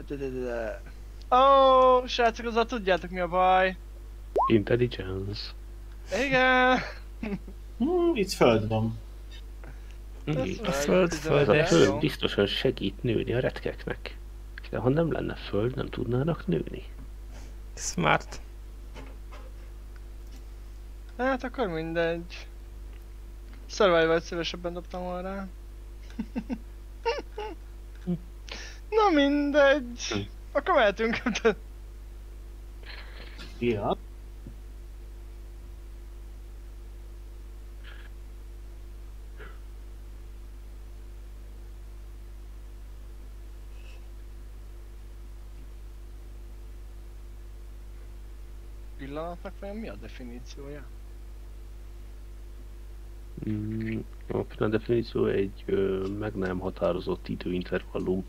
Ó, srácok, azzal tudjátok mi a baj. Intelligence. Igen. Itt föld van. Ez Ez a föld jó. biztosan segít nőni a retkeknek. De ha nem lenne föld, nem tudnának nőni. Smart. Hát akkor mindegy. Survival-t szívesebben dobtam volna rá. Na mindegy. Akkor mehetünk. Ja. Pillanatnak vajon mi a definíciója? A pillanat definíció egy meg nem határozott időintervallum.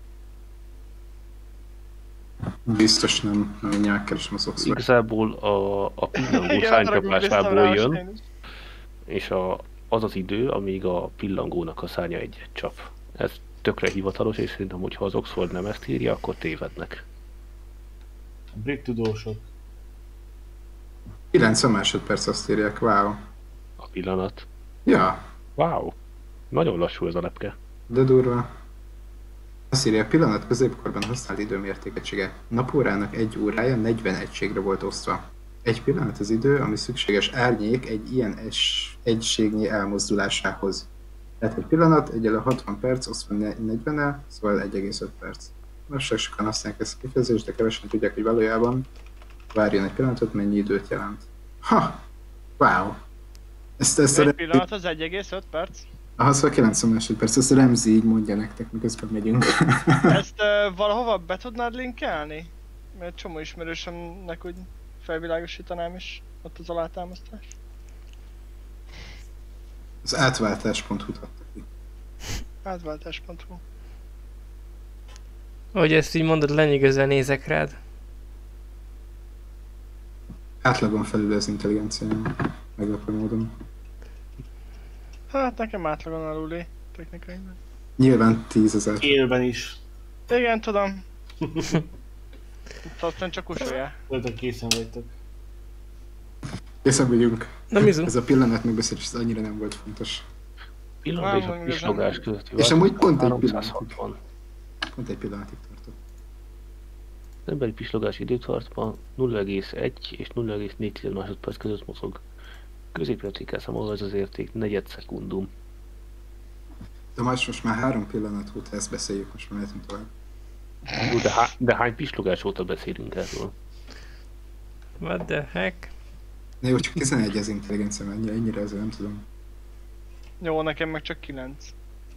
Biztos nem, mindjárt keresem az Oxford. Igazából a pillangó Igen, szárnycsaplásából arra jön, és az az idő, amíg a pillangónak a szárnya egyet csap. Ez tökre hivatalos, és szerintem, hogyha az Oxford nem ezt írja, akkor tévednek. A brit tudósok. 90 másodperc azt írják, wow. A pillanat. Ja, Wow! Nagyon lassú ez a lepke. de durva. Azt írja, a pillanat középkorban használt időmértékegysége. Napórának egy órája 40 egységre volt osztva. Egy pillanat az idő, ami szükséges árnyék egy ilyen egységnyi elmozdulásához. Tehát egy pillanat, egyelő 60 perc, osztva 40-el, szóval 1,5 perc. Most sokan használják ezt a kifejezést, de kevesen tudják, hogy valójában várjon egy pillanatot, mennyi időt jelent. Ha! Wow! Ezt Egy pillanat az 1,5 perc. Aha, szóval 90 másodperc, ezt Remzi így mondja nektek, miközben megyünk. Ezt valahova be tudnád linkelni? Mert csomó ismerősömnek úgy felvilágosítanám is ott az alátámasztás. Az átváltás.hu-t adta ki. Átváltás.hu. Ahogy ezt így mondod, lenyűgözve nézek rád. Átlagon felül az intelligenciám, meglepő módon. Hát nekem átlagon aluli, technikailag. Nyilván 10 000. Élben is. Igen, tudom. Itt aztán csak usolja. Tudod, készen vagytok. Készen vagyunk. Na mizu? Ez a pillanat megbeszélés, ez annyira nem volt fontos. Pillanat és a Vágom, pislogás közötti És amúgy pont egy 360. Pont egy pillanatig tartott. Az emberi pislogás időtartma 0,1 és 0,4 másodperc között mozog. Középértékkel számolva ez az érték negyed szekundum. De most már 3 pillanat volt, ha ezt beszéljük, most már mehetünk tovább. Jó, de hány pislogás óta beszélünk erről? What the heck? Na jó, csak 11 az intelligencia, ennyire azért nem tudom. Jó, nekem meg csak 9.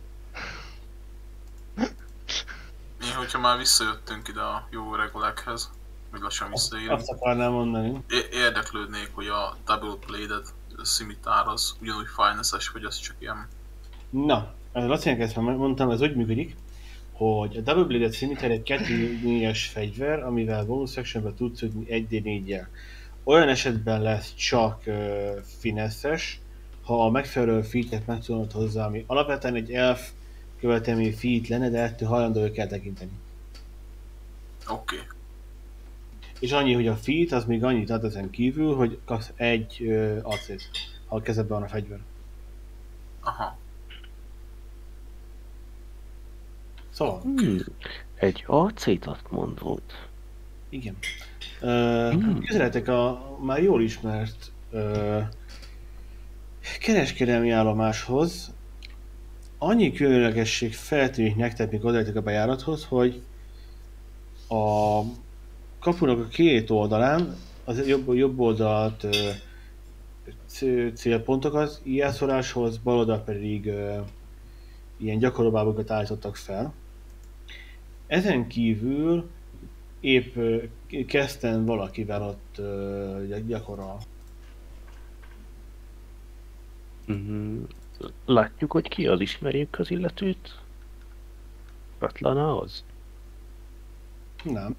Mi, hogyha már visszajöttünk ide a jó regulekhez, vagy lassan visszaérünk, Azt akarnám mondani. érdeklődnék, hogy a Double Bladed Scimitar az ugyanúgy finesse-es, vagy az csak ilyen... Na, a Lacinek ezt már mondtam, ez úgy működik, hogy a Double Bladed Scimitar egy 2-4-es fegyver, amivel bonus actionben tudsz ütni 1d4-jel. Olyan esetben lesz csak finesse-es, ha a megfelelő feat-et megtudod hozzá, ami alapvetően egy elf követelmény feat lenne, de ettől hajlandó kell tekinteni. Oké. És annyi, hogy a feat az még annyit ad ezen kívül, hogy kapsz egy acét, ha a kezedben van a fegyver. Aha. Szóval, Egy AC-t mondod. igen. Közeletek a már jól ismert kereskedelmi állomáshoz. Annyi különlegesség feltűnik nektek, mikor odaértek a bejárathoz, hogy a kapunak a két oldalán, az jobb oldalt célpontokat, jelszóráshoz, bal oldalt pedig ilyen gyakorlóbábokat állítottak fel. Ezen kívül épp kezdten valakivel ott gyakorol. Látjuk, hogy ki az, ismerjük az illetőt? Svetlana az? Nem.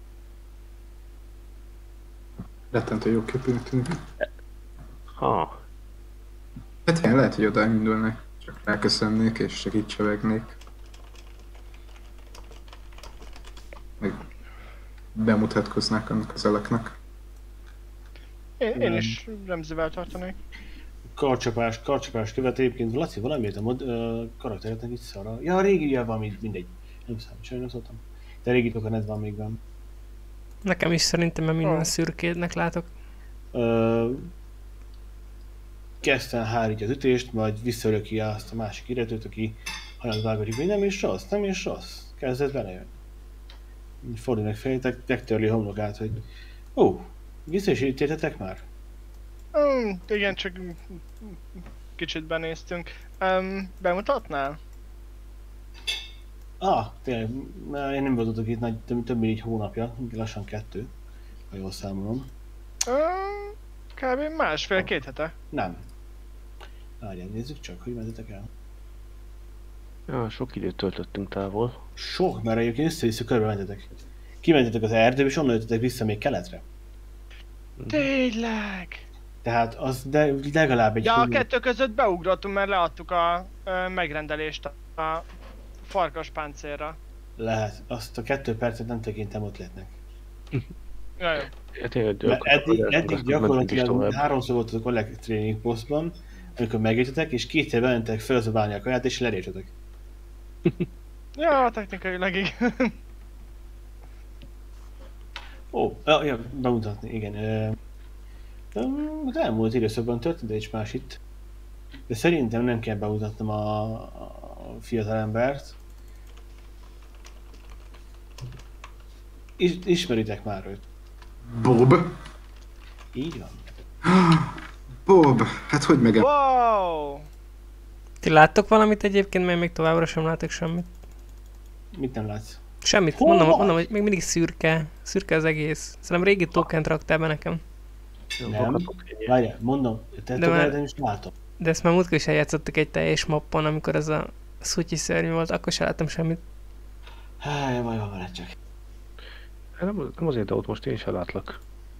Rettentő jó képűnek tűnik. Ha. Hát én lehet, hogy oda indulnék. Csak ráköszönnék és segítsevegnék. meg bemutatkoznak annak az alaknak. Én is Remzivel tartanék. Karcsapás követ egyébként. Laci, valamiért a karakteretnek itt szarra. Ja, a régi ugye van, mindegy. Nem számít, sajnos szóltam. De a régi tokened van még benn. Nekem is szerintem, mert minden szürkének látok. Kezdten hárítja az ütést, majd visszaöröki azt a másik illetőt, aki hajat vágodik, hogy nem is rossz. Kezdett belejönni. Fordul meg fejétek, megtörli a homlokát, hogy vissza is ítéltetek már? Igen, csak kicsit benéztünk. Bemutatnál? Tényleg, én nem voltatok itt több mint 1 hónapja, lassan 2, ha jól számolom. Kb. 1,5-2 hete. Nem. Várjál, nézzük csak, hogy mentetek el. Ja, sok időt töltöttünk távol. Sok, mert egyébként össze-vissza körbe mentetek. Kimentetek az erdőbe, és onnan jöttetek vissza még keletre. Tényleg! Tehát az legalább egy... Ja, a kettő között beugrottunk, mert leadtuk a megrendelést a farkaspáncélra. Lehet. Azt a 2 percet nem tekintem ott lehetnek. Jaj. Mert eddig gyakorlatilag 3-szor voltatok a legtraining postban, amikor megértetek, és 2-szer bementek felzabálni a kaját, és lerésletek. Ja, technikailag igen. Bemutatni, igen. Az elmúlt időszakban történt egy más itt. De szerintem nem kell bemutatnom a fiatalembert. Ismeritek már őt. Bob? Így van. Bob, hát hogy meg... Wow! Ti láttok valamit egyébként, mert még továbbra sem látok semmit. Mit nem látsz? Semmit, mondom, hogy még mindig szürke. Szürke az egész. Szerintem régi tokent raktál be nekem. Nem. Várjál, mondom, te tovább is látom. De ezt már múltkor is eljátszottuk egy teljes mappon, amikor ez a szutyi szörny volt, akkor sem láttam semmit. Háj, majd van vele csak. Nem azért, de ott most én sem látlak.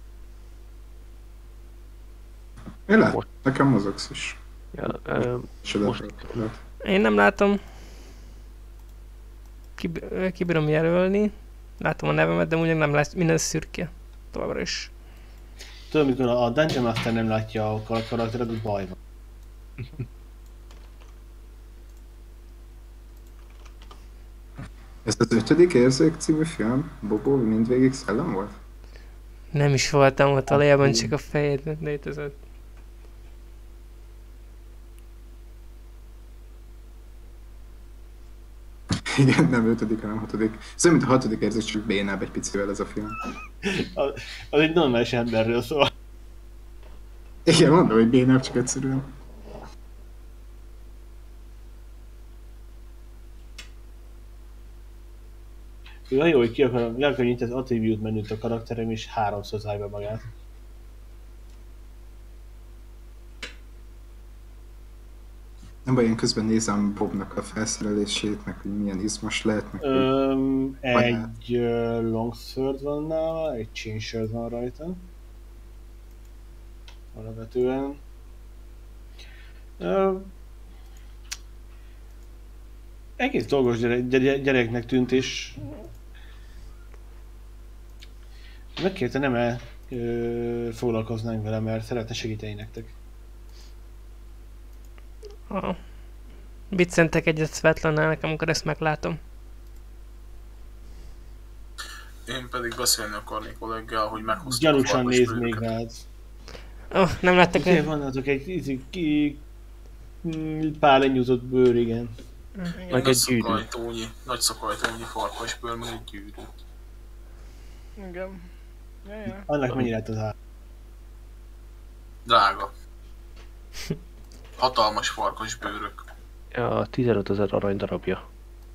Én látom, nekem mozogsz is. Ja, most... Én nem látom. Kibírom jelölni. Látom a nevemet, de ugyan nem lesz minden szürke. Továbbra is. Tudod, mikor a Dungeon Master nem látja a karakteret, akkor baj van. Ez az 5. érzék című film? Bobo mindvégig szellem volt? Nem is voltam ott, valójában csak a fejét létezett. Igen, nem 5., hanem 6. Szóval, mint a 6. érzék, csak bénább egy picivel ez a film. Az egy normális emberről szól. Igen, mondom, hogy bénább, csak egyszerűen. Ja, jó, hogy ki akarom nyitni az attribute menüt a karakterem, és 3-szor zárja be magát. Nem baj, én közben nézem Bobnak a felszerelését, meg hogy milyen izmos lehet, meg egy longsword van nála, egy chainsword van rajta. Alapvetően. Egész dolgos gyereknek tűnt, és megkérte nem foglalkoznánk vele, mert szeretne segíteni nektek. Biccentek egyet Svetlannál nekem, amikor ezt meglátom. Én pedig beszélni akarnék Oleggel, hogy meghoztuk a Gyanúsan néz még rád. Nem láttak el? Vannatok egy pár lenyúzott bőr, igen. Nagy szakajtónyi farkasbőr, meg egy gyűrű. Igen. Ja. Annak mennyire lett az ár? Drága. Hatalmas farkasbőrök. Ja, 15 000 arany darabja.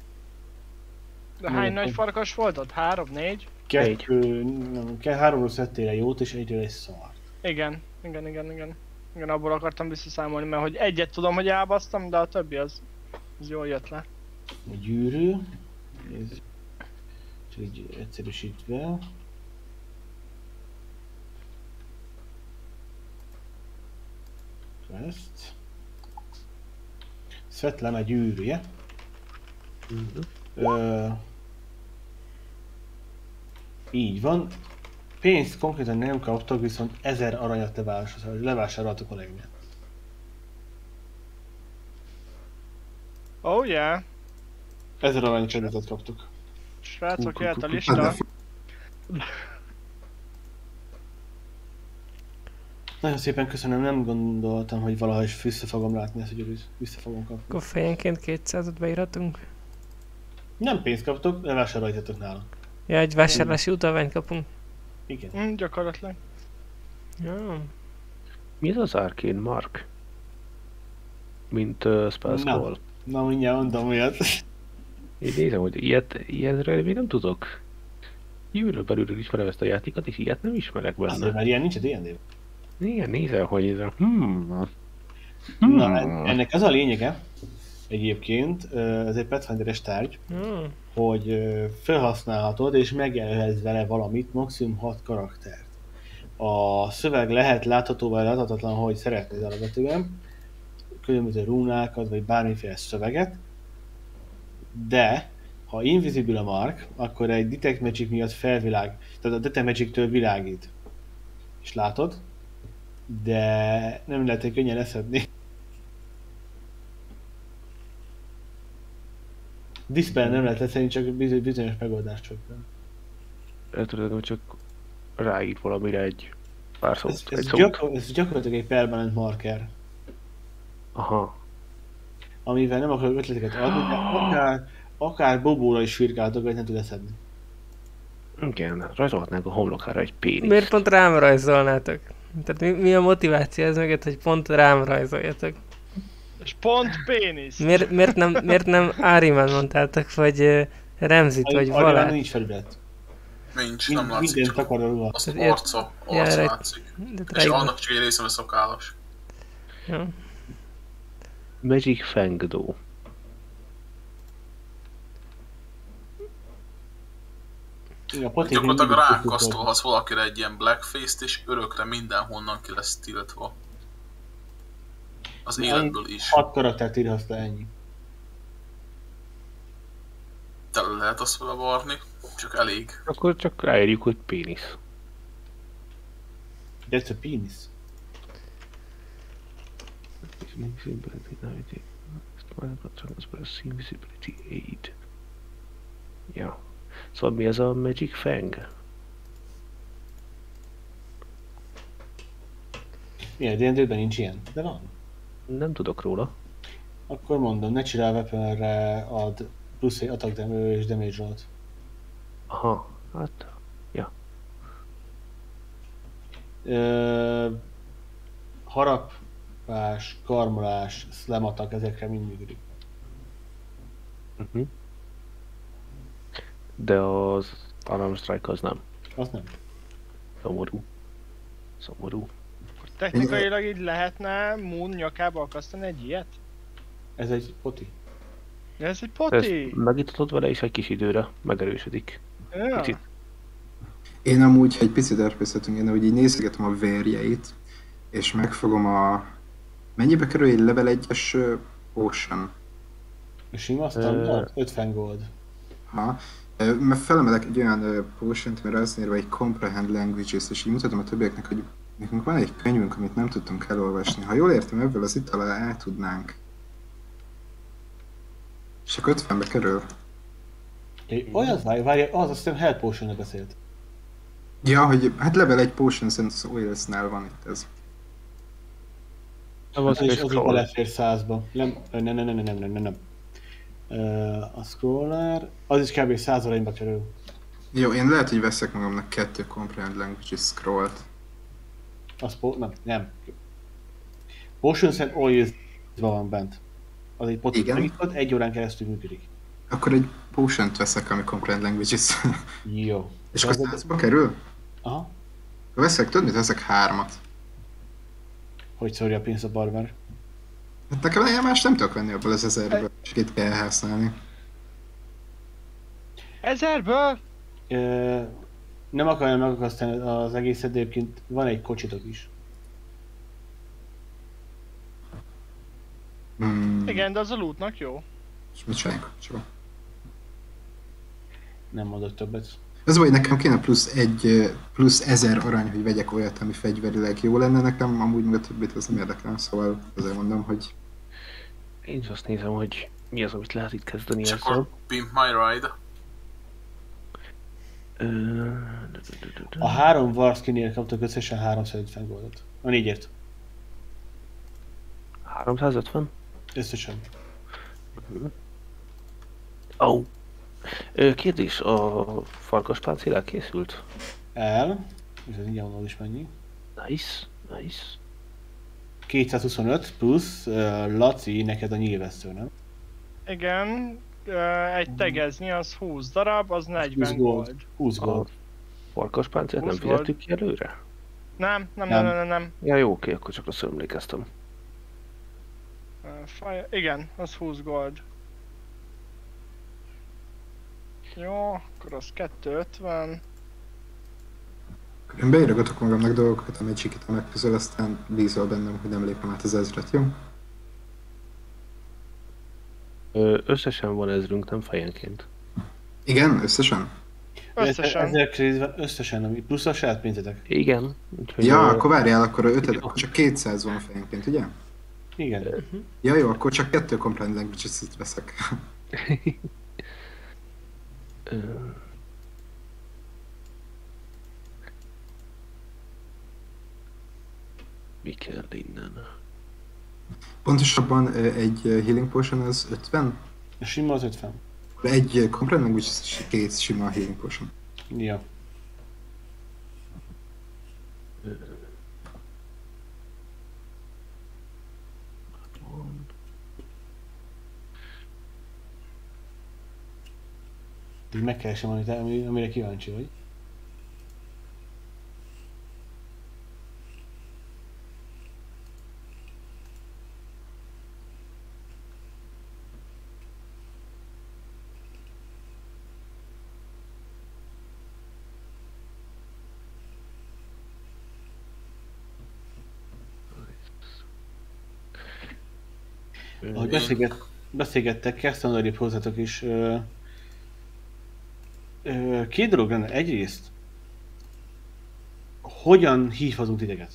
De hány nagy farkas volt ott? 3, 4? 3-ról szedtél egy jót, és egyről egy szart. Igen, abból akartam visszaszámolni, mert hogy egyet tudom, hogy elbasztam, de a többi az jól jött le. A gyűrű. Nézd. Csak így egyszerűsítve. Ezt. Svetlana a gyűrűje. Így van. Pénzt konkrétan nem kaptok, viszont 1000 aranyat levásároltok a legnél. Oh yeah. 1000 arany cseretet kaptok. Srácok, jöhet a Hát lista. de Nagyon szépen köszönöm, nem gondoltam, hogy valaha is vissza fogom látni ezt, hogy vissza fogom kapni. Akkor fejenként 200-at beírhatunk. Nem pénzt kaptok, levásároljatok nála. Ja, egy vásárlási utalványt kapunk. Igen. Gyakorlatilag. Ja. Mi ez az Arcane Mark? Mint Spell Scroll. Na mindjárt mondom miért. Én nézem, hogy ilyenről még nem tudok. Kívülről belülről ismerem ezt a játékot, és ilyet nem ismerek Azért, benne. mert ilyen nincs a D&D-ben. Igen, nézem, hogy ez a... Na, ennek az a lényege, egyébként, ez egy Pathfinder-es tárgy, Ja. hogy felhasználhatod és megjelölhetsz vele valamit, maximum 6 karaktert. A szöveg lehet látható vagy láthatatlan, ahogy szeretnéd alapvetően, különböző rúnákat vagy bármiféle szöveget, de ha invisible a mark, akkor egy Detect Magic miatt tehát a Detect Magic-től világít. És látod, de nem lehet egy könnyen leszedni. Dispel nem lehet leszedni, csak bizonyos megoldást csökken. Tudod, hogy csak ráír valamire egy pár szót. Ez gyakorlatilag egy permanent marker, Aha. amivel nem akarok ötleteket adni, de akár bobóra is firkáltok, hogy nem tud leszedni. Igen, rajzolhatnánk a homlokára egy péniszt. Miért pont rám rajzolnátok? Tehát mi a motiváció ez mögött, hogy pont rám rajzoljatok? És pont pénisz. Miért nem Árimán mondtátok, vagy Remzit, vagy Arra Valát? nincs felület. Nincs, nem látszik, Minden csak takaró ruha. az Tehát arca erre- látszik. De És rájuk- annak csak egy része, mert szakálos. Ja. Magic Fangdo. Gyakorlatilag rákasztolhatsz valakire egy ilyen blackface-t, és örökre mindenhonnan ki lesz tiltva. Az életből is. 6 karaktert írhatsz le, ennyi. Tele lehet azt vele varni, csak elég. Akkor csak ráírjuk, hogy pénisz. That's a penis. Invisibility aid. Ja. Szóval mi ez a Magic Fang? Milyen D&D-ben nincs ilyen, de van. Nem tudok róla. Akkor mondom, Natural Weaponre ad plusz egy attack damage és damage roll-t. Aha, hát... Harapás, karmolás, slam attack, ezekre mind működik. De az Unarmed Strike az nem. Az nem. Szomorú. Szomorú. Technikailag így lehetne Moon nyakába akasztani egy ilyet? Ez egy poti. Ez egy Ezt poti! megítatod vele és egy kis időre megerősödik. Ja. Picit. Én amúgy, ha egy picit elpészhetünk, én úgy így nézegetem a vérjeit, és megfogom a... Mennyibe kerül egy level 1-es potion? Sima standard? 50 gold. Ha. Mert felemelek egy olyan potion-t, mert az írva egy Comprehend Languages, és így mutatom a többieknek, hogy nekünk van egy könyvünk, amit nem tudtunk elolvasni. Ha jól értem, ebből az italra el tudnánk. És csak 50-be kerül. Olyan várj, az azt hiszem Hell Potion-ra beszélt. Ja, hogy hát level 1 Potions and Oils-nál van itt ez. Az is belefér 100-ba. Nem. A scroller, az is kb. 100 aranyba kerül. Jó, én lehet, hogy veszek magamnak 2 Comprehend Languages scrollt. Az nem. Potions and Oils van bent. Az egy poti. Igen. Egy órán keresztül működik. Akkor egy potion-t veszek, ami Comprehend Languages. Jó. És akkor 100-ba kerül? Aha. Veszek, tudod mit? Veszek 3-at. Hogy szórja a pénzt a barber? Hát nekem ilyen más nem tudok venni abból az 1000-ből, és itt kell használni. 1000-ből? Nem akarja megakasztani az egészet, de egyébként van egy kocsitok is. Igen, de az a lootnak jó. És mit csináljunk? Csak. Nem mondok többet. Az vagy nekem kéne plusz 1000 arany, hogy vegyek olyat, ami fegyverileg jó lenne nekem, amúgy meg a többit az nem érdekel, szóval azért mondom, hogy Én is azt nézem, hogy mi az, amit lehet itt kezdeni És ezzel. akkor Pimp My Ride. A 3 Warskin-nél kaptak összesen 350 goldot. A 4-ért. 350? Összesen. Ó. Kérdés, a farkaspáncél elkészült? És ez mindjárt mondom is mennyi. Nice, nice. 225 plusz Laci, neked a nyilvessző, nem? Igen, egy tegezni az 20 darab, az 40 20 gold. gold. 20 gold. Farkaspáncélt nem 20 volt. fizettük ki előre? Nem. Ja jó, oké, akkor csak rosszul emlékeztem. Igen, az 20 gold. Jó, akkor az 250. én beírogatok magamnak dolgokat, amely Csikita megközöl, aztán bízol bennem, hogy nem lépem át az 1000-et, jó? Összesen van 1000-ünk, nem fejenként. Igen, összesen? Összesen. Ezek részben összesen, ami plusz a saját pénzetek. Igen. Úgyhogy, Ja, akkor várjál, akkor akkor csak 200 van fejenként, ugye? Igen. Ja jó, akkor csak 2 Comprehend Languages-et veszek. Mi kell innen? Pontosabban egy Healing Potion az 50? A sima az 50. Egy Comprehend Languages és 2 sima Healing Potion. Ja. Így megkeresem, amire kíváncsi vagy. Ahogy beszélgettek, kezdtem hozzátok is. Két dolog lenne. Egyrészt, hogyan hívhatunk titeket?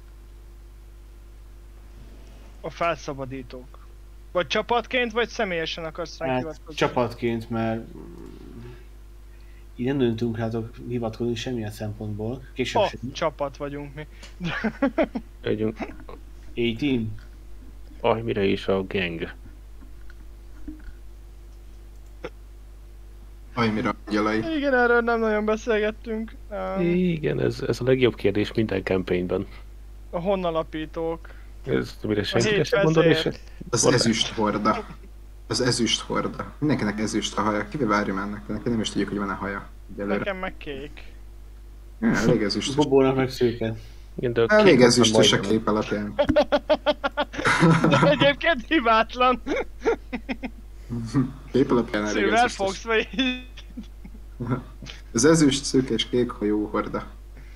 A felszabadítók. Vagy csapatként, vagy személyesen akarsz rá Hát, hivatkozni? csapatként, mert így nem döntünk rátok hivatkozni semmilyen szempontból. Később sem. Csapat vagyunk mi. Legyünk. A-team. Mire is a gang. Ajmira angyalai. Igen, erről nem nagyon beszélgettünk. Igen, ez a legjobb kérdés minden campaignben. A honalapítók. Ez mire senki hét sem mondod, és... vezér. Az ezüst horda. Az ezüst horda. Mindenkinek ezüst a haja. Kivéve Árimának, de neki nem is tudjuk, hogy van-e haja. Egyelőre. Nekem meg kék. Ja, elég ezüstös. Bobónak meg szőke. Igen, de a Elég kék ezüstös a majdnem. kép alapján. De egyébként hibátlan. Kép alapján elég Silver ezüstös. Fox vagy... Az ezüst, szőke és kék hajú horda.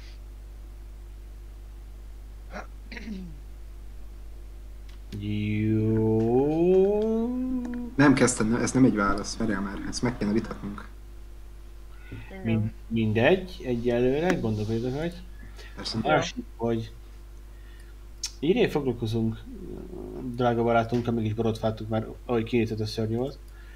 Jó. Nem kezdtem, ez nem egy válasz, várjál már, ezt meg kéne vitatnunk. Igen. Mindegy, egyelőre, gondolkodjatok rajta. Persze. A másik, hogy idén foglalkozunk drága barátunkkal, meg is borotfáltuk már, ahogy kinézett a szörny volt.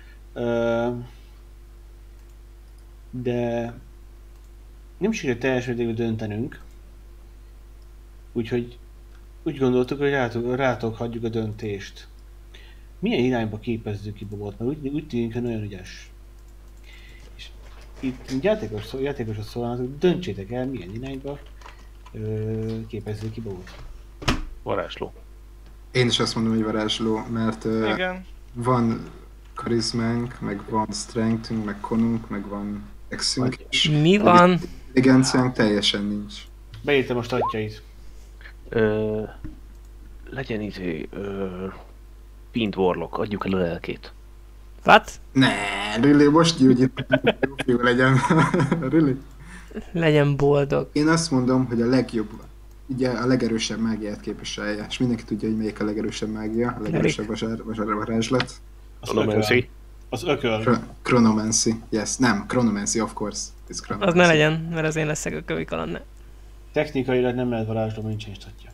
De nem sikerült teljes mértékben döntenünk. Úgyhogy úgy gondoltuk, hogy rátok hagyjuk a döntést. Milyen irányba képezzük ki Bobot, mert úgy tűnik, hogy nagyon ügyes. És itt játékosra szólnátok, döntsétek el, milyen irányba képezzük ki Bobot. Varázsló. Én is azt mondom, hogy varázsló, mert Igen. van karizmánk, meg van strengthünk, meg konunk, meg van exünk, és Mi van? intelligenciánk teljesen nincs. Beírtam a statjait. Legyen Pint Warlock, adjuk el a lelkét. What? Ne, Rilly, most gyógyít, jó fiú legyen. Rilly. Legyen boldog. Én azt mondom, hogy a legjobb, ugye a legerősebb mágiát képviselje, és mindenki tudja, hogy melyik a legerősebb mágia, a legerősebb varázslat. Az Onomancy. Az ököl. Chronomancy. Yes, nem, Chronomancy, of course. Az ne legyen, mert az én leszek a kövi kaland. Technikailag nem lehet varázsló, nincsen statja.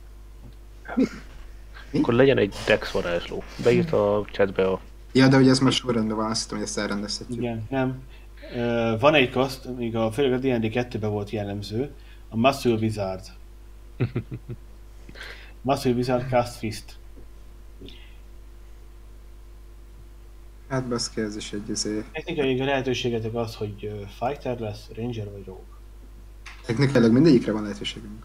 Akkor legyen egy Dex varázsló. Beírt a chatbe a... Ja, de ugye ez már sorrendben van, azt hiszem, hogy ezt elrendezhetjük. Igen, nem. Van egy kaszt, még főleg a D&D 2-ben volt jellemző, a Muscle Wizard. Muscle Wizard Cast Fist. Hát baszki, ez is egy Technikai lehetőségetek az, hogy Fighter lesz, Ranger vagy Rogue. Technikailag mindegyikre van lehetőségünk.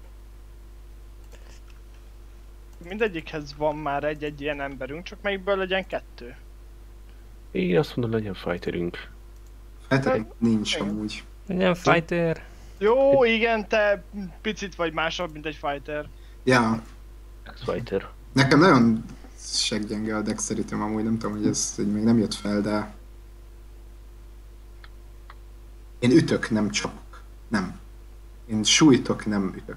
Mindegyikhez van már egy ilyen emberünk, csak melyikből legyen 2. Én azt mondom, legyen fighterünk. Fighter nincs igen. amúgy. Legyen fighter. Jó, igen, te picit vagy másabb, mint egy fighter. Ja, Dex fighter. nekem nagyon seggyenge a dexterity amúgy, nem tudom, hogy ez így még nem jött fel, de... Én ütök, nem csapok. Nem. Én sújtok, nem ütök.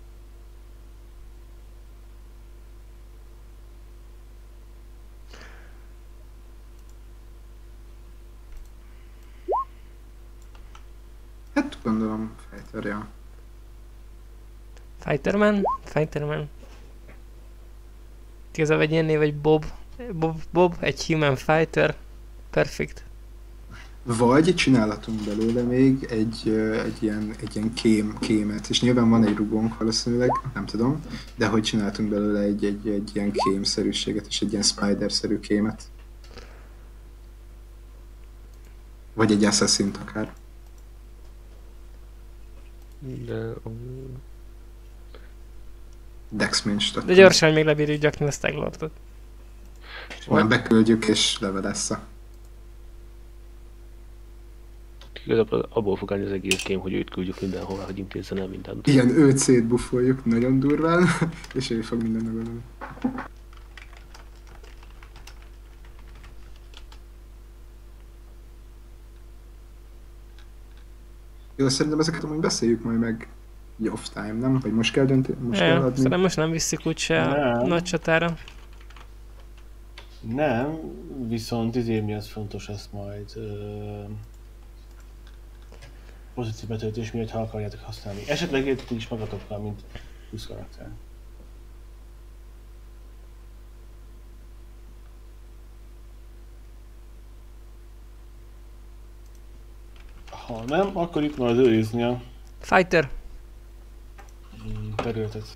Hát gondolom, fighter, ja. Fighterman. Igazából egy ilyen név, egy Bob, egy human fighter. Perfect. Vagy csinálhatunk belőle még egy ilyen kémet, és nyilván van egy rugónk valószínűleg, nem tudom, de hogy csináltunk belőle egy ilyen kémszerűséget, és egy ilyen spider-szerű kémet. Vagy egy assassin akár. De... Dexminst. De gyorsan, hogy még lebírjuk gyakni a Staglordot. Majd beküldjük és levelesza. Igazából abból fog állni az egész game, hogy őt küldjük mindenhova, hogy intézzen el mindent. Igen, őt szétbuffoljuk nagyon durván, és ő fog minden megoldani. Jó, szerintem ezeket amúgy beszéljük majd meg így off time, nem? Vagy most kell most kell adni? Szerintem most nem visszük úgyse a Nem. nagy csatára. Nem, viszont mi az fontos, ezt majd pozitív betöltés miatt, ha akarjátok használni. Esetleg értetek is magatokkal, mint 20 karakter. Ha nem, akkor itt marad őrizni a Fighter. területet.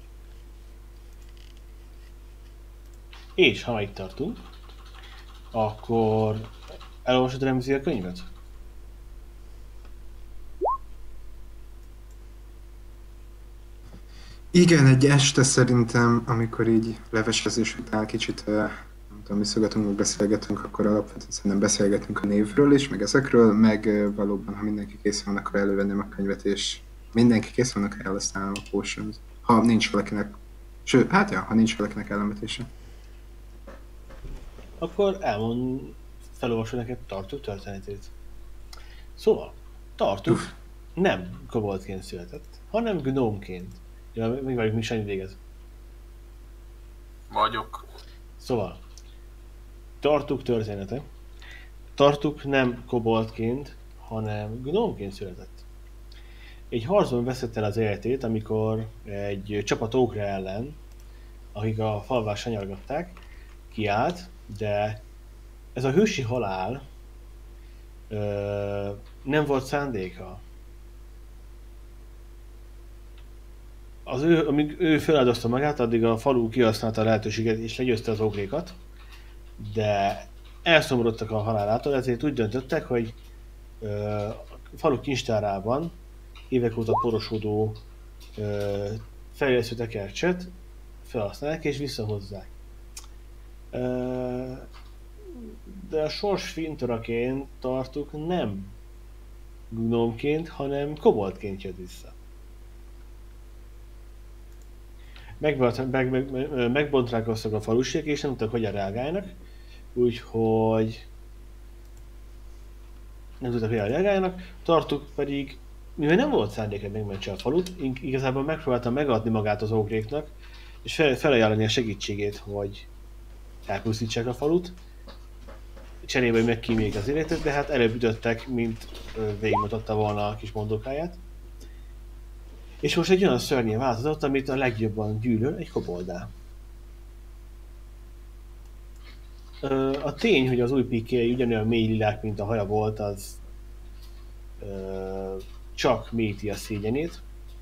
És ha már itt tartunk, akkor elolvasod Remzi a könyvet? Igen, egy este szerintem, amikor így levesezés után kicsit, nem tudom, visszogatunk, meg beszélgetünk, akkor alapvetően szerintem beszélgetünk a névről is, meg ezekről, meg valóban, ha mindenki kész van, akkor elővenném a könyvet, és mindenki kész van, akkor elhasználom a potions. Ha nincs valakinek, sőt, hát ja, ha nincs valakinek ellenvetése. Akkor felolvasod neked Tartuk történetét. Szóval, Tartuk nem koboldként született, hanem gnómként. Ja, még vagyunk, mi Sanyi végez. Vagyok. Szóval, Tartuk története. Tartuk nem koboldként, hanem gnómként született. Egy harcban veszett el az életét, amikor egy csapat ógra ellen, akik a falvát sanyargatták, kiállt, de ez a hősi halál nem volt szándéka. Amíg ő feláldozta magát, addig a falu kihasználta a lehetőséget és legyőzte az ogrékat, de elszomorodtak a halálától, ezért úgy döntöttek, hogy a falu kincstárában évek óta porosodó fejlesztő tekercset felhasználják és visszahozzák. De a sors fintoraként Tartuk nem gnómként, hanem koboldként jött vissza. Megbontrákoztak a falusiak, és nem tudtak, hogyan reagálnak, úgyhogy nem tudtak, hogyan reagálnak. Tartuk pedig, mivel nem volt szándéka megmentse a falut, igazából megpróbálta megadni magát az ogréknak, és felajánlani a segítségét, hogy elpusztítsák a falut, cserébe, hogy megkíméljék az életet, de hát előbb ütöttek, mint végigmutatta volna a kis mondókáját. És most egy olyan szörnyé változott, amit a legjobban gyűlöl, egy koboldá. A tény, hogy az új pikéi ugyanolyan mély lilák, mint a haja volt, az csak mélyíti a szégyenét.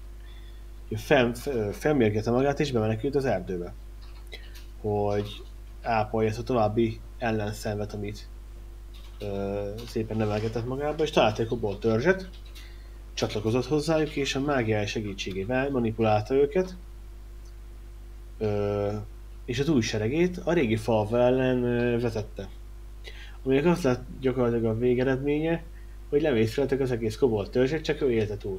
Felmérgette magát és bemenekült az erdőbe, hogy ápolja ezt a további ellenszenvet, amit szépen nevelgetett magába, és talált egy kobold törzset, csatlakozott hozzájuk, és a mágia segítségével manipulálta őket, és az új seregét a régi falva ellen vetette. Aminek az lett gyakorlatilag a végeredménye, hogy levészfeltek az egész kobold törzset, csak ő élte túl.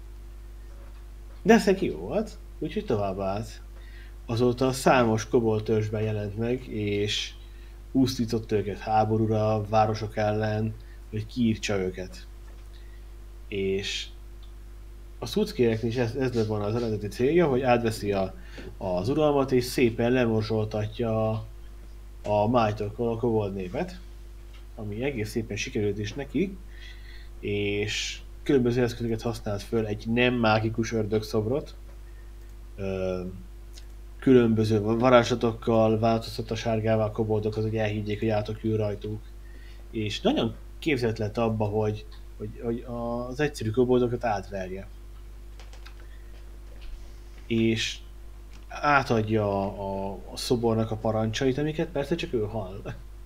De ez neki jó volt, úgyhogy tovább állt. Azóta számos kobold törzsben jelent meg, és úsztított őket háborúra, városok ellen, hogy kiírtsa őket. És a Szuckéreknél is ez lett volna az eredeti célja, hogy átveszi az uralmat, és szépen lemorzsoltatja a májtól a kobold népet, ami egész szépen sikerült is neki, és különböző eszközöket használt föl, egy nem mágikus ördögszobrot, különböző varázslatokkal változtatta sárgává a koboldokat, hogy elhiggyék, hogy átokül rajtuk, és nagyon képzelt lett abba, hogy az egyszerű koboldokat átverje. És átadja a szobornak a parancsait, amiket persze csak ő hall.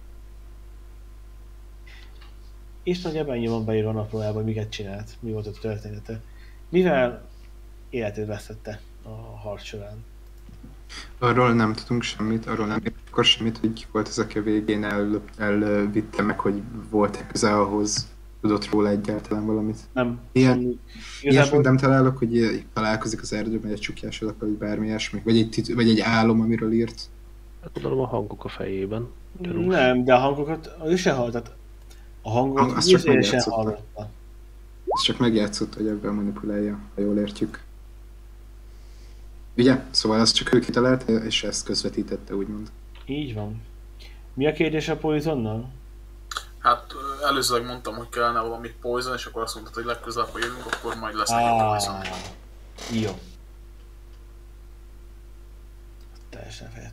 És nagyjából ennyi van beírva a naplójában, hogy miket csinált, mi volt a története. Mivel életét vesztette a harc során. Arról nem tudunk semmit, arról nem akkor semmit, hogy ki volt az, aki a végén elvitte meg, hogy volt-e köze ahhoz, tudott róla egyáltalán valamit. Nem. Ilyesmit nem találok, hogy találkozik az erdőben egy csukjás alak, vagy bármi ilyesmi, vagy egy álom, amiről írt. Hát gondolom a hangok a fejében. Nem, de a hangokat ő se hall, tehát a hangot azt csak sem megjátszotta. hallotta. Ez csak megjátszott, hogy ebben manipulálja, ha jól értjük. Ugye? Szóval azt csak ő kitalálta, és ezt közvetítette, úgymond. Így van. Mi a kérdés a Poisonnal? Hát előzőleg mondtam, hogy kellene valami poison, és akkor azt mondtad, hogy legközelebb, ha jövünk, akkor majd lesz neki poison. Jó. Teljesen fett.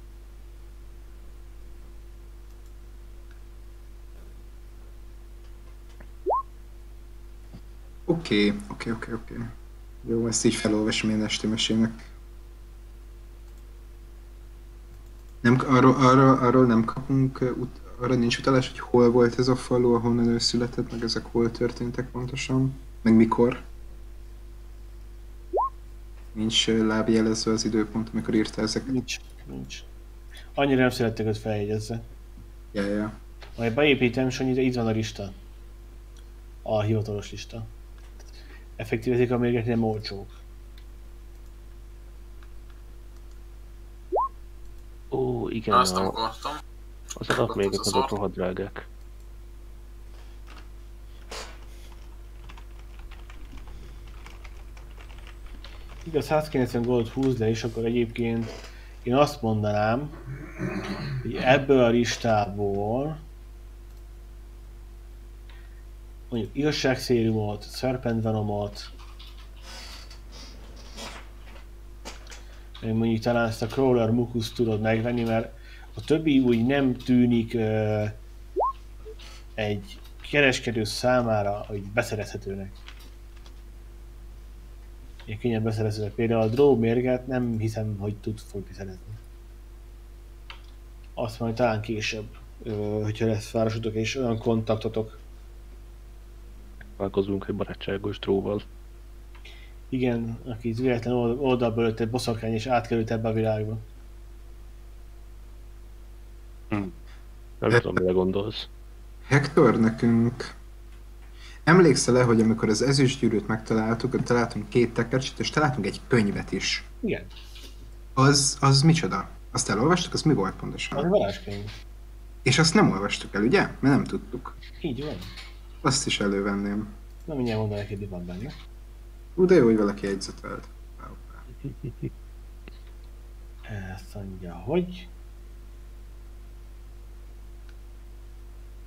Oké. Jó, ezt így felolvasom én esti mesének. Nem, arról nem kapunk, arra nincs utalás, hogy hol volt ez a falu, ahonnan ő született, meg ezek hol történtek pontosan, meg mikor. Nincs lábjelezve az időpont, amikor írta ezeket. Nincs. Annyira nem szerettek, hogy feljegyezze. Ja. Majd beépítem, és annyira itt van a lista. A hivatalos lista. Effektív ezek a mérgek nem olcsók. Ó, igen, Azt nem akartam. az alapmérgek azok rohadt drágák. Igaz, 190 gold húz le, és akkor egyébként én azt mondanám, hogy ebből a listából mondjuk igazságszérumot, Serpent Venomot, meg mondjuk talán ezt a Crawler Mucus tudod megvenni, mert a többi úgy nem tűnik egy kereskedő számára hogy beszerezhetőnek. Ilyen könnyen beszerezhető. Például a Draw mérget nem hiszem, hogy fogni szerezni. Azt majd talán később, hogyha lesz városotok és olyan kontaktotok. Találkozunk egy barátságos dróval. Igen, aki véletlen oldalba lőtt egy boszorkány és átkerült ebbe a világba. Nem tudom, mire gondolsz. Hector, nekünk... Emlékszel-e, hogy amikor az ezüstgyűrűt megtaláltuk, ott találtunk 2 tekercset, és találtunk egy könyvet is. Igen. Az micsoda? Azt elolvastuk? Az mi volt pontosan? Az varázskönyv. És azt nem olvastuk el, ugye? Mert nem tudtuk. Így van. Azt is elővenném. Na mindjárt mondom neked, mi van benne. De jó, hogy valaki jegyzetelt. Ezt mondja, hogy...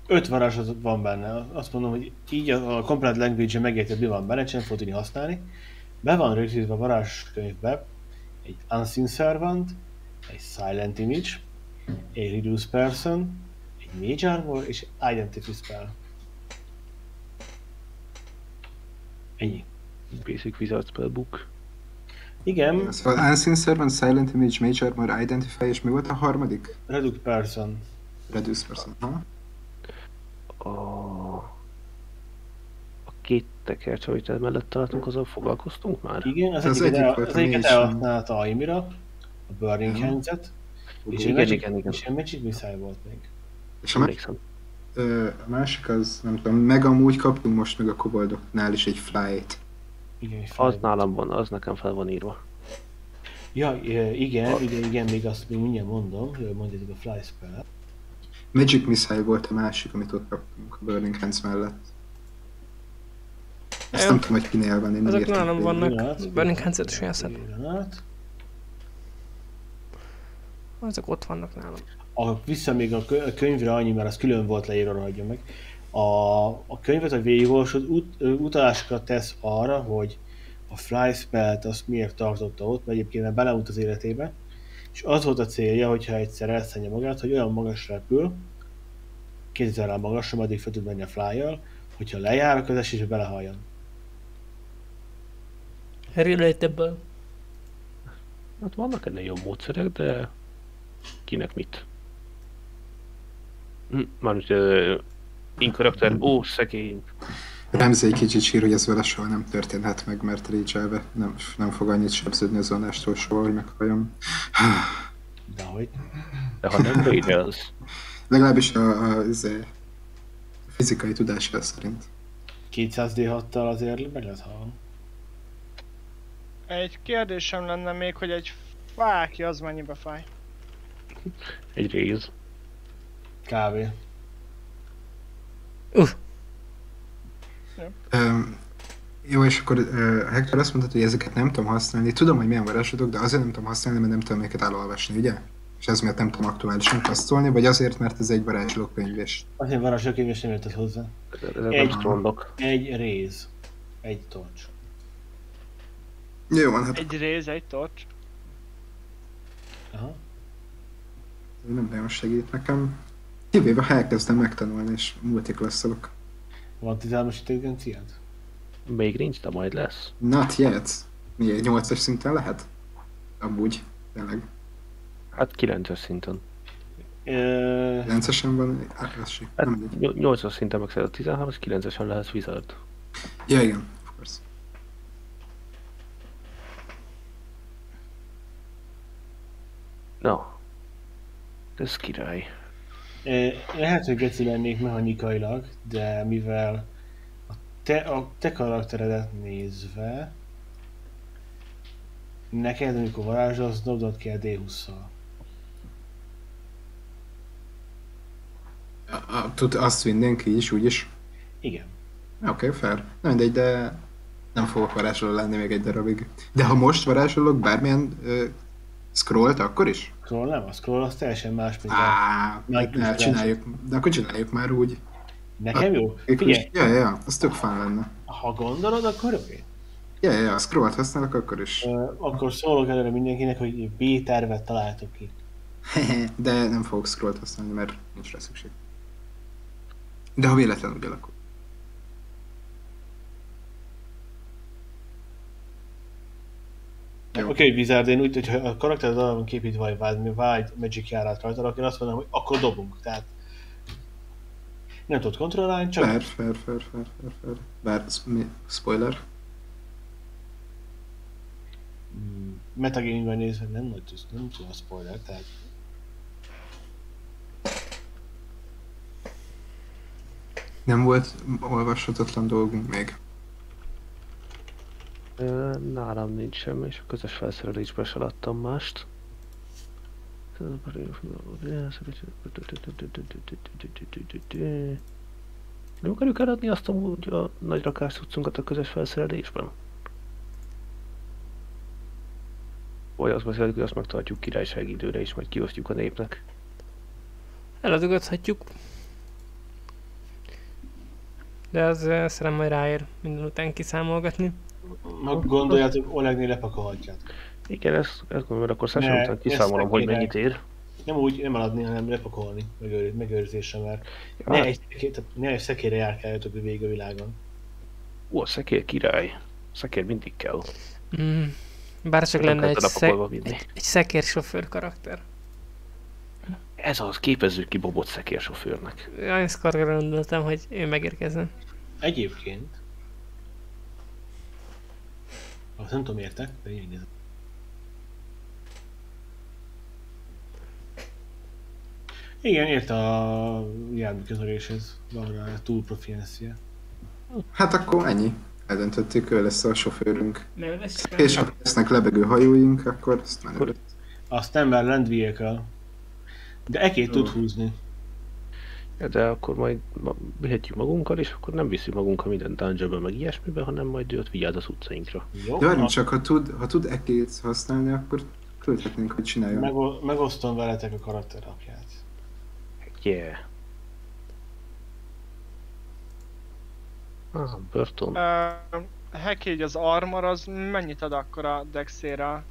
5 varázslat van benne. Azt mondom, hogy így a Complete Language-en megérted, mi van benne, sem fog tudni használni. Be van rögzítve a varázskönyvbe egy Unseen Servant, egy Silent Image, egy Reduce Person, egy Mage Armor és egy Identity Spell. Ennyi. Basic Wizard Spellbook. Igen, Szóval Unseen Servant, Silent Image, Mage Armor, Identify, és mi volt a harmadik? Reduce Person. Reduce Person. Ha? A két tekercsavítás mellett találtunk, azzal foglalkoztunk már? Igen, az Az egyiket egyik volt, az ami egyiket is- elhasználta Aimira, a Burning Ja. Hands-et, és Igen, igen. és egy Magic Missile volt még. És a másik, Emlékszem. a másik az, nem tudom, meg amúgy kaptunk most meg a koboldoknál is egy fly-t. Igen, egy Az fly. nálam van, az nekem fel van írva. Ja, igen, még azt még mindjárt mondom, hogy mondjátok a Fly Spell. Magic Missile volt a másik, amit ott kaptunk a Burning Hands mellett. Ezt Jó. nem tudom, hogy kinél van, én nem Azok értem. nálam végig. vannak. Burning Hands-et is játszhat. Pillanat. Azok ott vannak nálam. Vissza még a könyvre annyi, mert az külön volt leírva, hagyja meg. A könyvet, a végigolvasod utalásokat tesz arra, hogy a Fly Spell-t azt miért tartotta ott, mert egyébként már beleút az életébe. És az volt a célja, hogyha egyszer elszánja magát, hogy olyan magasra repül, 2000-rel magasra, addig fel tud menni a fly-jal, hogyha lejár a esésbe belehalljon. Relatable. Hát vannak ennél jobb módszerek, de kinek mit? Mármint in karakter, szegény. Remzi egy kicsit sír, hogy ez vele soha nem történhet meg, mert Rachel-be nem fog annyit sebződni a zónástól soha, hogy meghalljon. Dehogy. De ha nem védelsz, Legalábbis a fizikai tudása szerint. 200 D6-tal azért meg lehet hallani. Egy kérdésem lenne még, hogy egy fákja az mennyibe fáj? egy réz. Kávé. Jó, és akkor Hector azt mondta, hogy ezeket nem tudom használni. Tudom, hogy milyen varázslatok, de azért nem tudom használni, mert nem tudom őket elolvasni, ugye? És ez miért nem tudom aktuálisan kasztolni, vagy azért, mert ez egy varázslókönyv, és Azért varázslókönyv és nem érted hozzá. Ezek nem Egy. strondok. Egy réz. Egy torcs. jó van, hát Egy réz, egy torcs. Aha. nem nagyon segít nekem. Kivéve, ha elkezdem megtanulni, és multiklasszolok. Van 13-as intelligenciád? Még nincs, de majd lesz. Not yet. Mi, egy 8-as szinten lehet? Amúgy, tényleg. Hát 9-es szinten. 9-esen van, ez se. Hát Nem mindegy. 8-as szinten megszered a 13, és 9-esen lehetsz wizard. Ja, igen, of course. No. Ez király. Lehet, hogy geci lennék mechanikailag, de mivel a te karakteredet nézve, neked, amikor varázsolsz, dobnod kell D20-szal. Azt mindenki is, úgyis. Igen. Oké, fair. Nem mindegy, de nem fogok varázsoló lenni még egy darabig. De ha most varázsolok bármilyen scrollt, akkor is? Scroll nem, a scroll az teljesen más, mint a... Ne, csináljuk. De akkor csináljuk már úgy. Nekem jó? Figyelj. Figyelj, Ja, az tök fán lenne. ha gondolod, akkor oké. Ja, scrollt használok, akkor is. Akkor szólok előre mindenkinek, hogy B tervet találtok ki. De nem fogok scrollt használni, mert nincs rá szükség. De ha véletlenül úgy alakul. Jó. Oké, hogy Wizard, én úgy, hogyha a karaktered arra van képítve, vagy vágy Magic járát rajta, akkor én azt mondom, hogy akkor dobunk. Tehát nem tudod kontrollálni, csak Fair. Bár, spoiler. metagamingben nézve nem tudom a spoiler, tehát Nem volt olvashatatlan dolgunk még. Nálam nincs semmi, és a közös felszerelésbe se láttam mást. Nem akarjuk eladni azt amúgy a nagy rakás cuccunkat a közös felszerelésben? Vagy azt beszéljük, hogy azt megtartjuk királysági időre, és majd kiosztjuk a népnek. Eladogathatjuk. De az szerintem majd ráér minden után kiszámolgatni. Ha gondoljátok, Olegnél lepakolhatjátok. Igen, ezt gondolom, mert akkor Ne, session után kiszámolom, ezt hogy kéne. mennyit ér. Nem úgy, nem eladni, hanem lepakolni, megőrzésre, mert ne egy szekére járkáljatok végig a világon. A szekér király. Szekér mindig kell. Bár csak Nem lenne kell lepakolva vinni. egy szekérsofőr karakter. Ez az, képezzük ki Bobot szekérsofőrnek. Ezt arra gondoltam, hogy ő megérkezzen. Egyébként, azt nem tudom értek, de így nézem. Igen, érte a járműkezeléshez, van rá túl profiancia. Hát akkor ennyi. Eldöntöttük, ő lesz a sofőrünk. Nem lesz És ha lesznek lebegő hajóink, akkor ezt menő. Azt nem már Land Vehicle. De ekét tud húzni. De akkor majd vihetjük magunkkal, és akkor nem viszünk magunkkal minden dungeonbe, meg ilyesmibe, hanem majd őt vigyáz az utcainkra. Jó? Ja, nem csak ha tud ekét használni, akkor küldhetnénk, hogy csináljon. Megosztom veletek a karakterapját. Yeah. Burton. Hack így az armor, az mennyit ad akkor a Dexére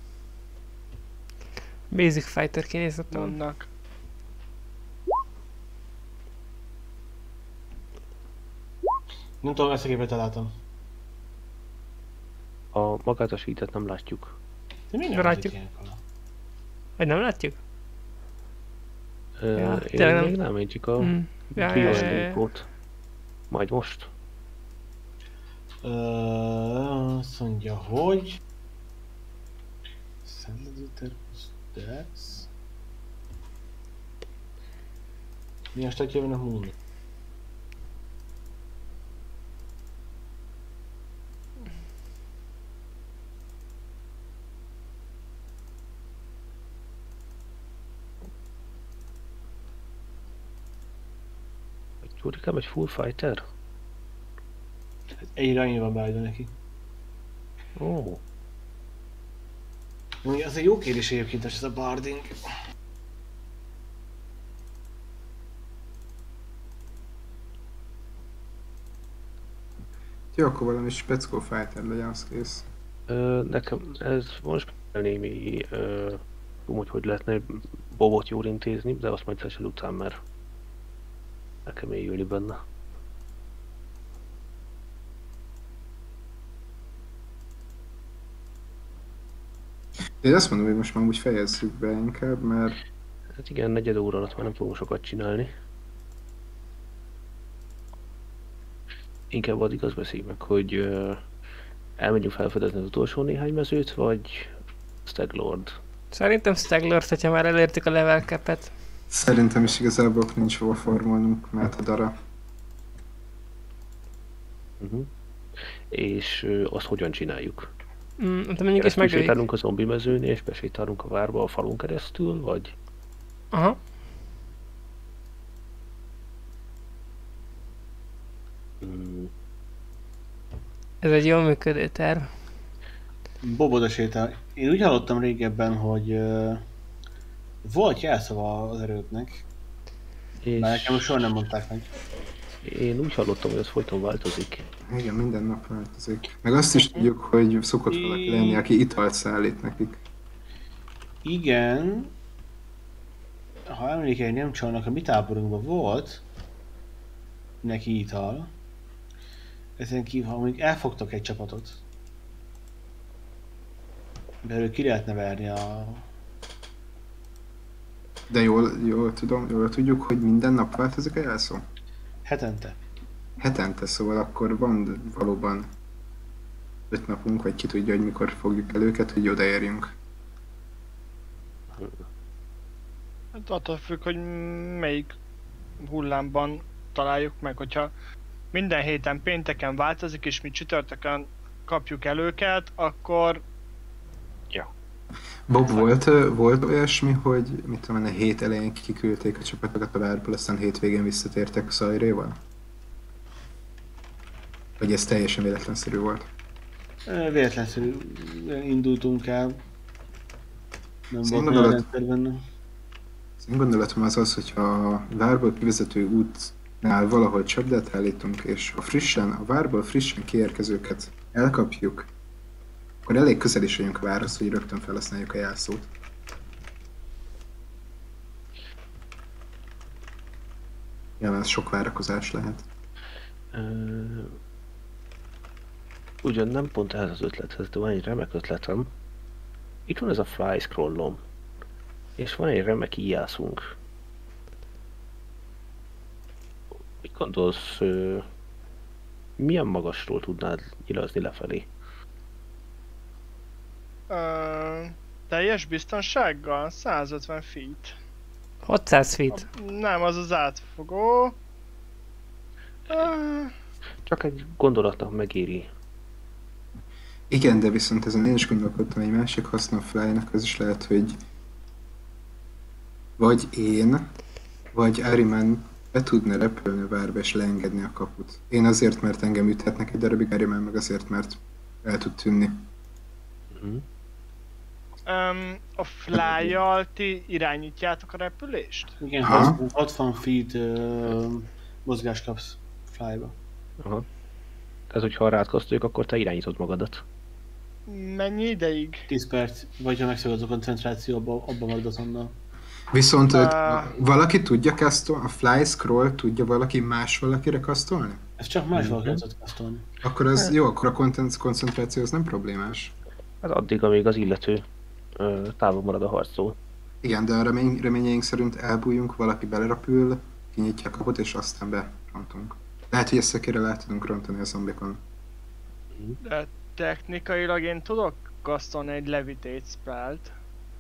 Basic Fighter kinézettem. mondnak? Nem tudom, ezt a képet találtam. A magát a sítet nem látjuk. De mi De nem látjuk. ilyenkor? Vagy nem látjuk? Én tényleg nem. még nem, én csak a Ja. Triangle-ot. Majd most. Azt mondja, hogy... Szenvedőter plusz Dex... Milyen statja van a Moon? Gyurikám egy full fighter? Egyre annyi van beállítva neki. Ó. Az egy jó kérdés egyébként, ez a barding. Jó, akkor valami speckó fighter legyen, az kész. Nekem ez most némi hogy lehetne Bobot jól intézni, de azt majd session után, mert nekem éljülni benne. Én azt mondom, hogy most már úgy fejezzük be inkább, mert Hát igen, 4 óra alatt már nem fogunk sokat csinálni. Inkább addig azt beszéljük meg, hogy elmegyünk felfedezni az utolsó néhány mezőt, vagy Staglord. Szerintem Staglert, hogyha már elértük a level cap-et. szerintem is igazából nincs hova formolnunk, mert a dara. És azt hogyan csináljuk? De mondjuk is Ezt megöljük. sétálunk a zombi mezőn, és besétálunk a várba a falun keresztül, vagy? Aha. Ez egy jól működő terv. Boboda sétál. Én úgy hallottam régebben, hogy volt jelszava az erődnek, És már nekem soha nem mondták meg. én úgy hallottam, hogy ez folyton változik. Igen, minden nap változik. Meg azt is tudjuk, hogy szokott valaki lenni, aki italt szállít nekik. Igen, ha emlékeim nem csalnak, a mi táborunkban volt neki ital. Ezen kívül, ha mondjuk elfogtak egy csapatot, belőle ki lehetne verni a... De jól tudjuk, hogy minden nap változik a jelszó? hetente. Hetente, szóval akkor van valóban 5 napunk, vagy ki tudja, hogy mikor fogjuk el őket, hogy odaérjünk. Hát attól függ, hogy melyik hullámban találjuk meg, hogyha minden héten pénteken változik, és mi csütörtökön kapjuk el őket, akkor Bob, volt olyasmi, hogy mit tudom, a hét elején kiküldték a csapatokat a várból, aztán hétvégén visszatértek a Szajréval? Vagy ez teljesen véletlenszerű volt? Véletlenül indultunk el. Nem Az volt én olyan gondolat- rendszer benne. Az én gondolatom az az, hogy a várból kivezető út valahol csapdát állítunk, és a várból frissen kiérkezőket elkapjuk, akkor elég közel is vagyunk a várhoz, hogy rögtön felhasználjuk a jelszót. Jelen sok várakozás lehet. Ugyan nem pont ehhez az ötlethez, de van egy remek ötletem. Itt van ez a fly scrollom. És van egy remek íjászunk. Mit gondolsz, milyen magasról tudnád nyilazni lefelé? Teljes biztonsággal? 150 feet. 600 feet. Nem, az az átfogó. Csak egy gondolatnak megéri. Igen, de viszont ezen én is gondolkodtam, egy másik haszna a fly-nak, az is lehet, hogy vagy én, vagy Ahriman be tudna repülni a várba és leengedni a kaput. Én azért, mert engem üthetnek egy darabig, Ahriman meg azért, mert el tud tűnni. A fly-jal ti irányítjátok a repülést? Igen, Ha? 60 feet mozgást kapsz flyba. Aha. Tehát, hogyha rátkasztoljuk, akkor te irányítod magadat. Mennyi ideig? 10 perc, vagy ha megszakad a koncentráció, abban marad azonnal. Viszont valaki tudja a fly scroll tudja valaki más valakire kasztolni? Ez csak más valakire tudod kasztolni. Akkor az jó, akkor a koncentráció az nem problémás. Hát addig, amíg az illető távol marad a harctól. Igen, de a reményeink szerint elbújunk, valaki belerepül, kinyitja a kaput és aztán berontunk. Lehet, hogy ezt szekére le tudunk rontani a zombikon. De technikailag én tudok kasztolni egy levitate spellt.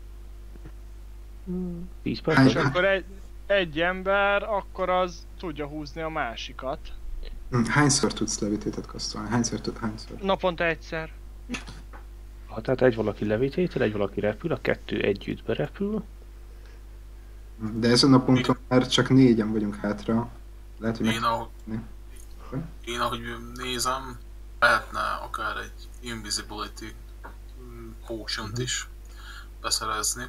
10 Hány- perc? És akkor egy ember, akkor az tudja húzni a másikat. Hányszor tudsz levitétet kasztolni? Hányszor? Naponta egyszer. Ha tehát egy valaki levitétel, egy valaki repül, a kettő együtt berepül. De ezen a ponton már csak 4-en vagyunk hátra. Lehet, hogy Én ahogy nézem, lehetne akár egy invisibility potion-t is beszerezni.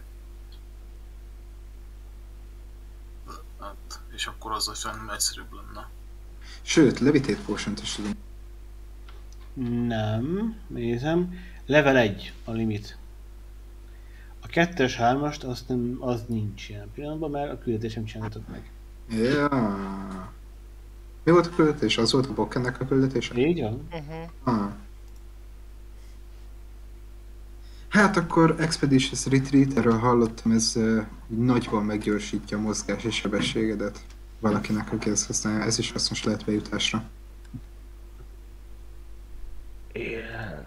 Hát, és akkor az olyan egyszerűbb lenne. Sőt, levitate potion-t is tudunk. Nem, nézem. Level 1 a limit. A 2-es, 3-ast az nincs ilyen pillanatban, mert a küldetésem csináltatok meg. Ja. Mi volt a küldetés? Az volt a Bokkennek a küldetése? Így van? Ah. Hát akkor Expeditious Retreat, erről hallottam, ez nagyban meggyorsítja a mozgási sebességedet valakinek, aki ezt használja. Ez is hasznos lehet bejutásra. Yeah.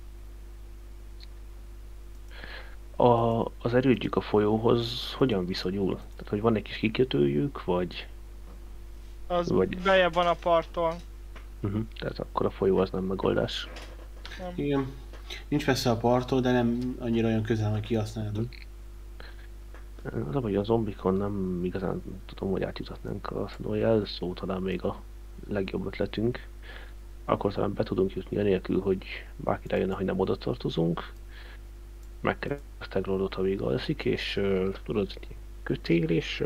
Az erődjük a folyóhoz hogyan viszonyul? Tehát, hogy van egy kis kikötőjük, vagy... Az Vagy- bejebb van a parttól. Tehát akkor a folyó az nem megoldás. Igen. Nincs messze a parttól, de nem annyira olyan közel, hogy kihasználjátok. Az, hogy a zombikon nem igazán tudom, hogy átjutatnánk a jelszó, talán még a legjobb ötletünk. Akkor talán be tudunk jutni anélkül, hogy bárki rájönne, hogy nem oda tartozunk. Megkerestek Roldot, amíg alszik, és tudod, kötél, és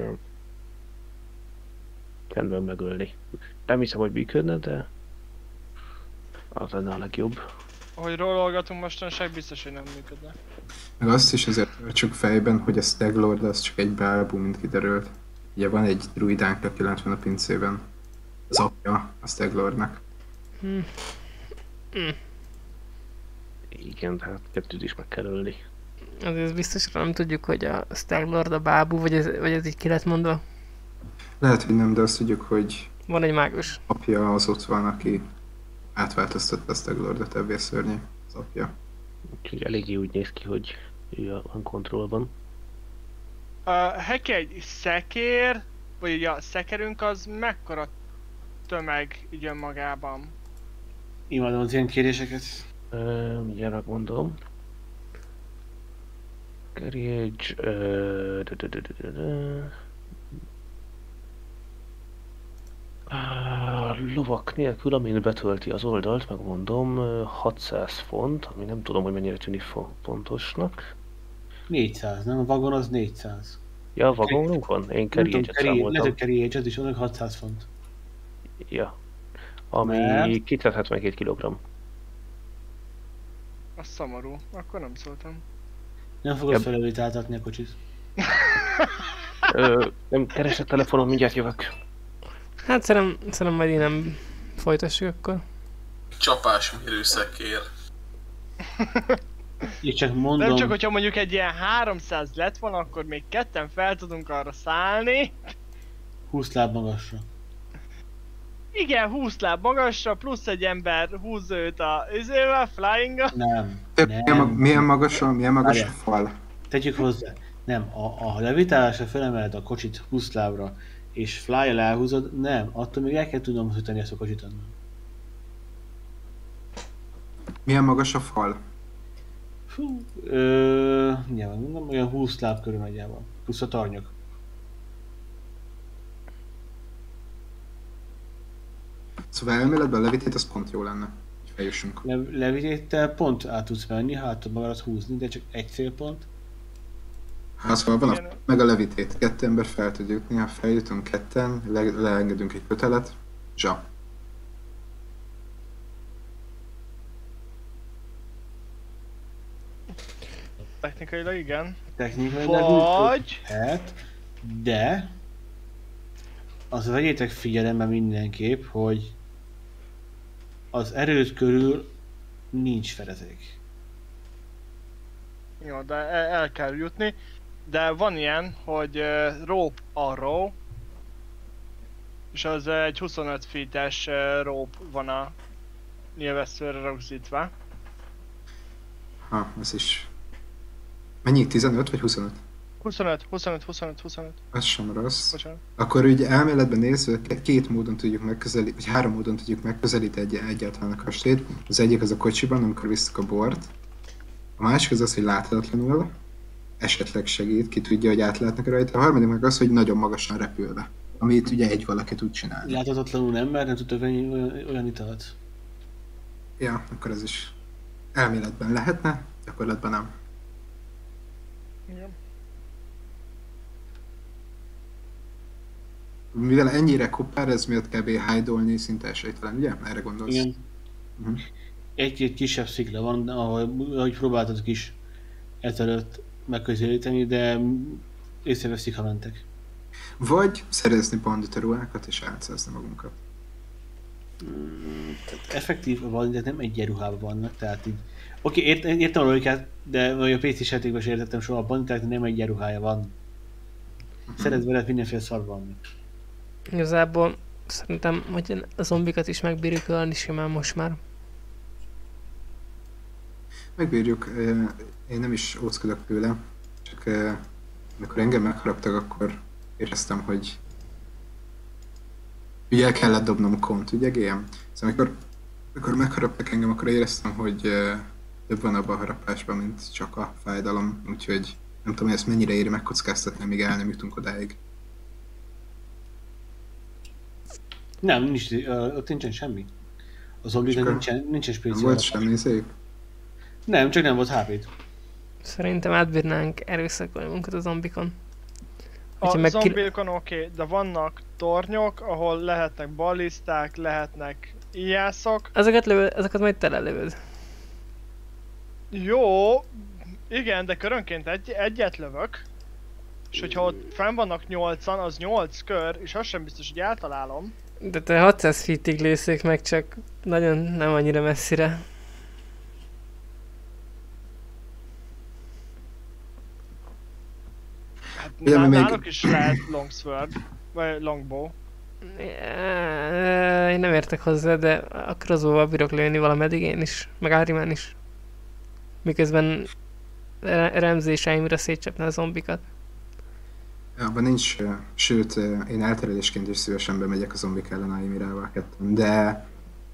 rendben megölni. Nem hiszem, hogy működne, de az lenne a legjobb. Ahogy rólolgatunk mostanság, biztos, hogy nem működne. Meg azt is azért tartsuk fejben, hogy a Staglord az csak egy bálbú, mint kiderült. Ugye van egy druidánk, aki lent van a pincében. Az apja a Staglordnak. Igen, tehát kettőt is meg kell ölni. Azért biztosra nem tudjuk, hogy a Staglord a bábú, vagy ez így ki lett mondva. Lehet, hogy nem, de azt tudjuk, hogy Van egy mágus. apja az ott van, aki átváltoztatta a Staglordot, ebbé szörnyű az apja. Úgyhogy eléggé úgy néz ki, hogy ő a kontrollban. Heki egy szekér, vagy ugye a szekerünk az mekkora tömeg így önmagában? Imádom az ilyen kérdéseket. Mindjárt megmondom. Carriage... Lovak nélkül, amin betölti az oldalt, megmondom, 600 font, ami nem tudom, hogy mennyire tűnik fontosnak. 400, nem? A vagon az 400. Ja, vagonunk van? Én Nem tudom, carriage-et számoltam. lehet, hogy carriage, az is annak 600 font. Ja. Ami Mert? 272 kg. Az szomorú. Akkor nem szóltam. Nem fogod Jobb. felelőtáltatni a kocsit. Nem keresek telefonon, mindjárt jövök. Hát szerintem majd én nem folytassuk akkor. Csapásmérőszekér. Így csak mondom, Nem csak, hogyha mondjuk egy ilyen 300 lett volna, akkor még ketten fel tudunk arra szállni. 20 láb magasra. Igen, 20 láb magasra, plusz egy ember húz őt a izével, flying-a. Nem. Milyen magas a Várjál. fal? Tegyük hozzá. Nem, a levitálásra felemeled a kocsit 20 lábra, és fly-el elhúzod, nem, attól még el kell tudnom hűteni ezt a kocsit onnan. Milyen magas a fal? Fú, nyilván mondom, olyan 20 láb körül nagyjából. Plusz a tarnyok. Szóval elméletben a levitét az pont jó lenne, hogy feljussunk. Levitéttel pont át tudsz menni, ha át tudod magadat húzni, de csak egy félpont. Hát szóval van meg a levitét. 2 ember fel tud jutni, ha feljutunk ketten, leengedünk egy kötelet, zsa. Technikailag igen. Technikailag Vagy... lehet, de azt vegyétek figyelembe mindenképp, hogy az erőd körül nincs fedezék. Jó, de el kell jutni. De van ilyen, hogy rope arrow. És az egy 25 feet-es rope van a nyilvesszőre rögzítve. Ha, ez is. Mennyi? 15 vagy 25? 25. Az sem rossz. Bocsánat. Akkor ugye elméletben nézve 2 módon tudjuk megközelíteni, vagy 3 módon tudjuk megközelíteni egyáltalán a kastélyt. Az egyik az a kocsiban, amikor visszük a bort. A másik az, hogy láthatatlanul esetleg segít, ki tudja, hogy átlátnak rajta. A harmadik meg az, hogy nagyon magasan repülve, amit ugye egy valaki tud csinálni. Láthatatlanul nem, mert nem tudtok venni olyan italt. Ja, akkor ez is elméletben lehetne, gyakorlatban nem. Igen. Mivel ennyire kopár, ez miatt kb. Hide-olni szinte esélytelen, ugye? Erre gondolsz? Igen. Uh-huh. Egy kisebb szikla van, ahogy próbáltatok is ezelőtt megközelíteni, de észreveszik, ha mentek. Vagy szerezni banditaruhákat és átszázni magunkat. Effektív a banditek nem egyenruhában vannak, tehát így... Oké, értem a logikát, de vagy a PC-s játékban is értettem soha, a banditeknek nem egyenruhája van. Szeret veled mindenféle szar van. Igazából szerintem, hogy a zombikat is megbírjuk ölni simán most már. Megbírjuk, én nem is óckodok tőle, csak amikor engem megharaptak, akkor éreztem, hogy ugye el kellett dobnom kont, ugye GM? Szóval amikor megharaptak engem, akkor éreztem, hogy több van abban a harapásban, mint csak a fájdalom, úgyhogy nem tudom, hogy ezt mennyire éri megkockáztatni, amíg el nem jutunk odáig. Nem, nincs, ott nincsen semmi. A zombiknak nincsen Nem speciál. volt semmi szép. Nem, csak nem volt HP-t. Szerintem átbírnánk erőszakolni magunkat a zombikon. A Hogyha zombikon oké, de vannak tornyok, ahol lehetnek balliszták, lehetnek ijászok. Ezeket majd tele lövöd. Jó, igen, de körönként egyet lövök. És hogyha ott fenn vannak 8-an, az 8 kör, és az sem biztos, hogy eltalálom. De te 600 feetig lőszék meg, csak nagyon nem annyira messzire. Hát Ugye, mi még- náluk is lehet longsword, vagy longbow. Én nem értek hozzá, de a crossbow-val bírok lőni valameddig én is, meg Árimán is. Miközben remzéseimre szétcsapna a zombikat. Abban nincs, sőt, én elterelésként is szívesen bemegyek a zombik ellen Aimirával ketten, de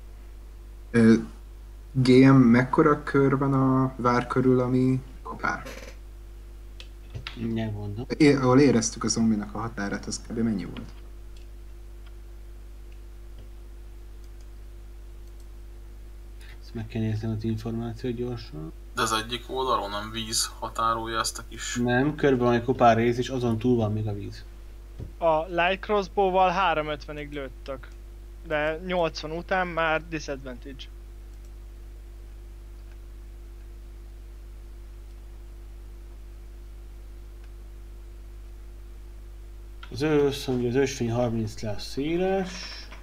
GM, mekkora kör van a vár körül, ami kopár? Mindjárt mondom. Ahol éreztük a zombinak a határát, az kb. Mennyi volt? Ezt meg kell néznem az információt gyorsan. De az egyik oldalon nem víz határolja ezt a kis... Nem, körben van egy kopár rész, és azon túl van még a víz. A light crossbow-val 350-ig lőttök. de 80 után már disadvantage. Az ösvény 30 lesz széles.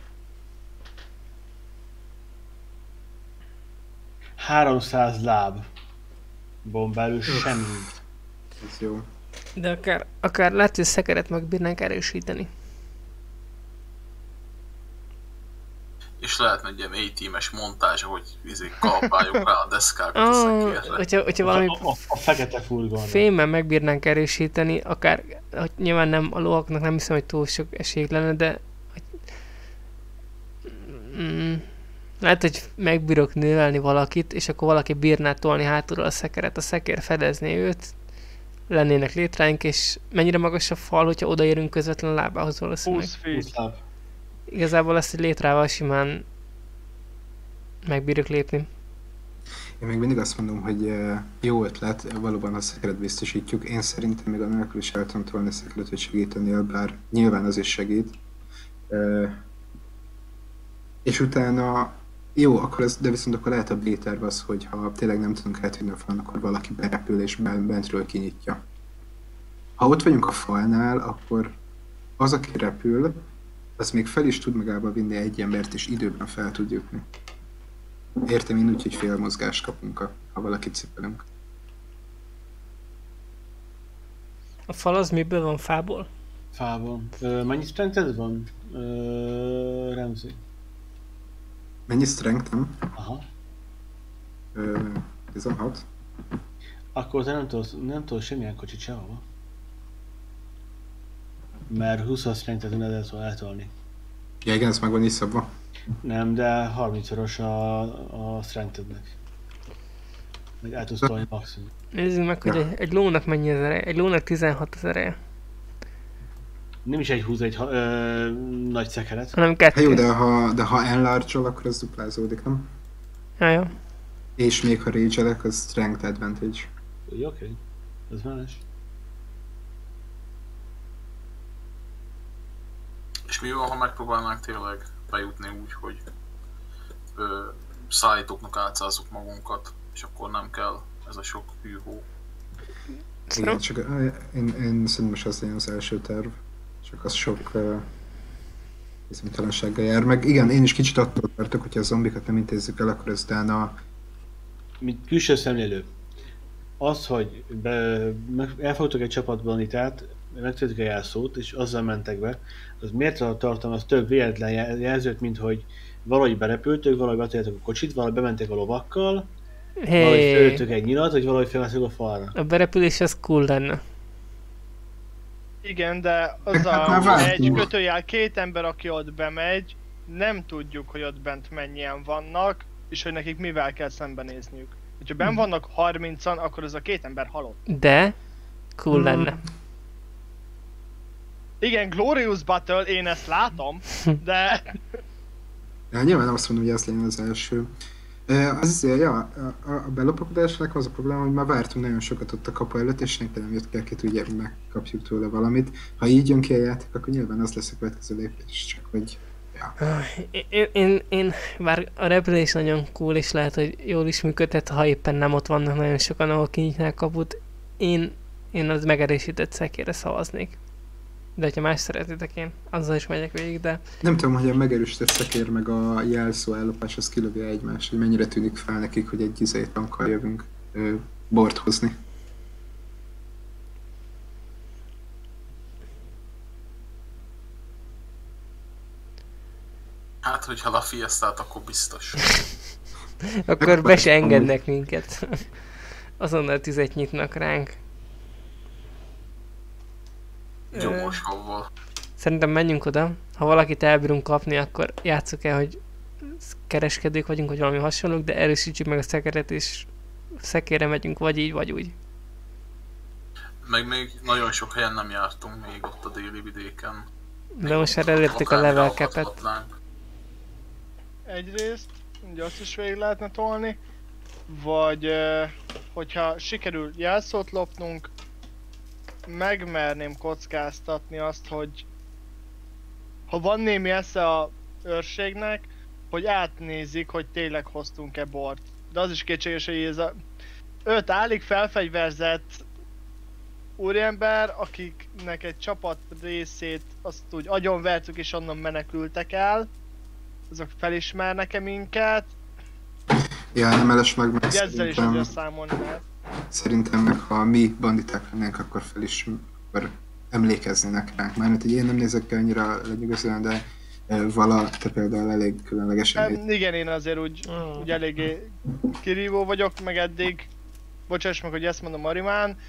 300 láb. Bombelő semmi. Ez jó. De akár lehet, hogy szekeret megbírnánk erősíteni. És lehetne egy ilyen A-team-es montázs, hogy kalapáljuk rá a deszkákat a szekérre. Hogyha valami A fekete furgon. fémmel megbírnánk erősíteni, akár hogy nyilván nem a lovaknak nem hiszem, hogy túl sok esélyük lenne, de lehet, hogy megbírok növelni valakit, és akkor valaki bírná tolni hátulról a szekeret, a szekér fedezné őt, lennének létráink, és mennyire magas a fal, hogyha odaérünk közvetlen a lábához valószínűleg. 20 feet. 20 láb. Igazából ezt egy létrával simán megbírjuk lépni. Én még mindig azt mondom, hogy jó ötlet, valóban a szekeret biztosítjuk. Én szerintem még a nélkül is el tudom tolni a szekeret, hogy segítenél, bár nyilván az is segít. És utána, jó, akkor ez, de viszont akkor lehet a B-terv az, hogy ha tényleg nem tudunk átvinni a falon, akkor valaki berepül és bentről kinyitja. Ha ott vagyunk a falnál, akkor az, aki repül, az még fel is tud magába vinni egy embert, és időben fel tud jutni. Értem én úgy, hogy fél mozgást kapunk, ha valakit cipelünk. A fal az miből van? Fából? Fából. Mennyi strength van? Remzi. Mennyi strength-em? Aha. 16. Akkor te nem tudod semmilyen kocsit sehova. Mert 20 strength-et nem lehet eltolni. Ja igen, ez meg van is szabva. Nem, de 30-szoros a strength-ednek. Meg el tudsz tolni maximum. Nézzük meg, hogy Ja. egy lónak mennyi az ereje. Egy lónak 16 az ereje. Nem is húz egy nagy szekeret. Hanem Hát jó, 2. de ha enlarge-ol, akkor az duplázódik, nem? Ja. És még ha rage-elek, az strength advantage. Oké. Ez más. És mi van, ha megpróbálnánk tényleg bejutni úgy, hogy szállítóknak átszázzuk magunkat, és akkor nem kell ez a sok hűhó. Igen, csak én szerintem most az legyen az első terv. Csak az sok bizonytalansággal jár. Meg igen, én is kicsit attól tartok, hogyha a zombikat nem intézzük el, akkor aztán Mint külső szemlélő. Az, hogy elfogtok egy csapatbanitát, megtöltük a jelszót, és azzal mentek be, az miért tartalmaz több véletlen jelzőt, mint hogy valahogy berepültök, valahogy betoljátok a kocsit, valahogy bementek a lovakkal, valahogy fölöttök egy nyilat, vagy valahogy felveszek a falra. A berepülés az cool lenne. Igen, de az Hát már a vártunk. egy kötőjel 2 ember, aki ott bemegy, nem tudjuk, hogy ott bent mennyien vannak, és hogy nekik mivel kell szembenézniük. Ha benn vannak 30-an, akkor az a 2 ember halott. De cool lenne. Igen, Glorious Battle, én ezt látom, de... Ja, nyilván nem azt mondom, hogy ez legyen az első. Az azért, ja, a belopakodásnak az a probléma, hogy már vártunk nagyon sokat ott a kapu előtt, és senki nem jött ki, akit ugye megkapjuk tőle valamit. Ha így jön ki a játék, akkor nyilván az lesz a következő lépés, csak hogy... Ja. Én bár a repülés nagyon cool, és lehet, hogy jól is működhet, ha éppen nem ott vannak nagyon sokan, ahol kinyitnák kaput. Én az megerősített szekére szavaznék. De ha más szeretitek, én azzal is megyek végig, de... Nem tudom, hogy a megerősített szekér meg a jelszó ellopás az kilövje egymást, hogy mennyire tűnik fel nekik, hogy egy tankkal jövünk bort hozni. Hát, hogyha a Fiestát, akkor biztos. Akkor be se engednek minket. Azonnal tüzet nyitnak ránk. Gyomos havval. Szerintem menjünk oda. Ha valakit elbírunk kapni, akkor játsszuk el, hogy kereskedők vagyunk, vagy valami hasonlók, de erősítsük meg a szekeret, és szekére megyünk, vagy így, vagy úgy. Meg még nagyon sok helyen nem jártunk még ott a déli vidéken. De most már elértük a level cap-et. Egyrészt, ugye azt is végig lehetne tolni, vagy hogyha sikerül jelszót lopnunk, megmerném kockáztatni azt, hogy ha van némi esze a őrségnek, hogy átnézik, hogy tényleg hoztunk-e bort. De az is kétséges, hogy ez a 5 állig felfegyverzett úriember, akiknek egy csapat részét azt úgy agyonvertük és onnan menekültek el, azok felismernek-e minket? Ja, nem mellesleg meg Ezzel is azért számolni lehet. szerintem meg ha mi banditák lennénk, akkor akkor emlékeznének ránk. Mármint, hogy én nem nézek ki annyira lenyűgözően, de vala, te például elég különlegesen. Igen, én azért úgy eléggé kirívó vagyok, meg eddig, bocsáss meg, hogy ezt mondom Arimán,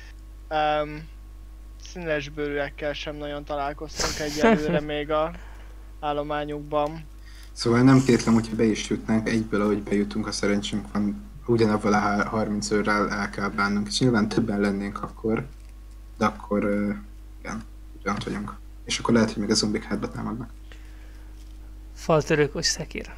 színes bőrűekkel sem nagyon találkoztunk egyelőre még a állományukban. Szóval nem kétlem, hogyha be is jutnánk, egyből ahogy bejutunk, a szerencsénk van, ugyanabban a 30 őrrel el kell bánnunk, és nyilván többen lennénk akkor, de akkor igen, ugyanott vagyunk. És akkor lehet, hogy még a zombik hátba támadnak. Faltörőkos szekér.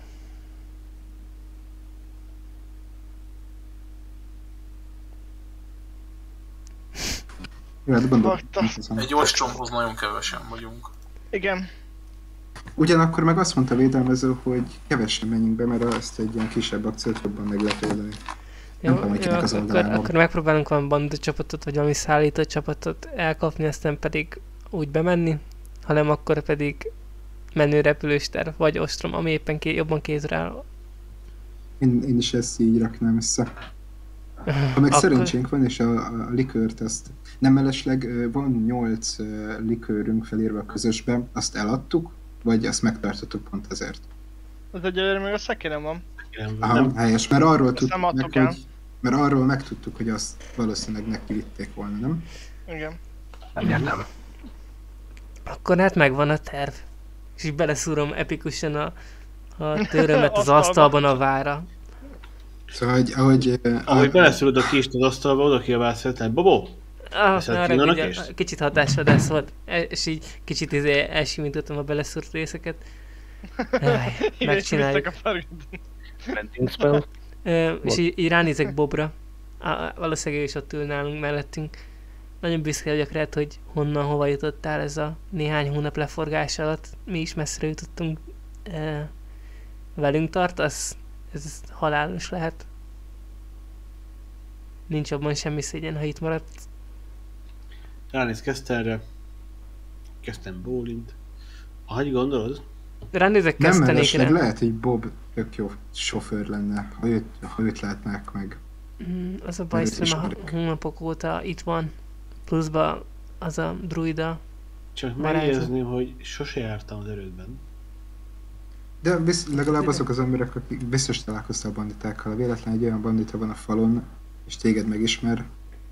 Jó, hát gondolom. Egy ostromhoz nagyon kevesen vagyunk. Igen. Ugyanakkor meg azt mondta a védelmező, hogy kevesen menjünk be, mert ezt egy ilyen kisebb akciót jobban meg lehet oldani. Nem tudom, hogy kinek az oldalán akkor megpróbálunk valami bandita csapatot, vagy valami szállító csapatot elkapni, aztán pedig úgy bemenni, hanem akkor pedig menő repülős terv, vagy ostrom, ami éppen jobban kézre áll. Én is ezt így raknám össze. Ha meg szerencsénk van, és a likőrt azt nem mellesleg van 8 likőrünk felírva a közösbe, azt eladtuk, vagy azt megtartottuk pont ezért? Az egyelőre még a szekérem van. Aha, helyes, mert arról tudtuk nem adtuk meg, el. hogy, mert arról megtudtuk, hogy azt valószínűleg neki vitték volna, nem? Igen. Nem értem. Akkor hát megvan a terv. És így beleszúrom epikusan a törömet az asztalban a vára. Szóval, ahogy beleszülöd a kést az asztalba, oda kiabálsz hogy Bobó! Kicsit hatásvadász volt, és így kicsit elsimítottam a beleszúrt részeket. Megcsináljuk. Venting spell. És így ránézek Bobra. Valószínűleg ő is ott ül nálunk mellettünk. Nagyon büszke vagyok rád, hogy honnan, hova jutottál ez a néhány hónap leforgás alatt. Mi is messzire jutottunk. Velünk tartasz? Ez halálos lehet. Nincs abban semmi szégyen, ha itt maradt. Ránéz Keszterre. Kezdtem bólint. Ahogy gondolod? Ránézek nem Kesztenékre. mellesleg lehet, hogy Bob tök jó sofőr lenne, ha őt látnák meg. Az a baj, hogy ismerik. hónapok óta itt van. Pluszba az a druida. Csak Varázsa. megjegyezném, hogy sose jártam az erődben. De legalább azok az emberek, akik biztos találkoztak a banditákkal. Ha véletlen egy olyan bandita van a falon, és téged megismer,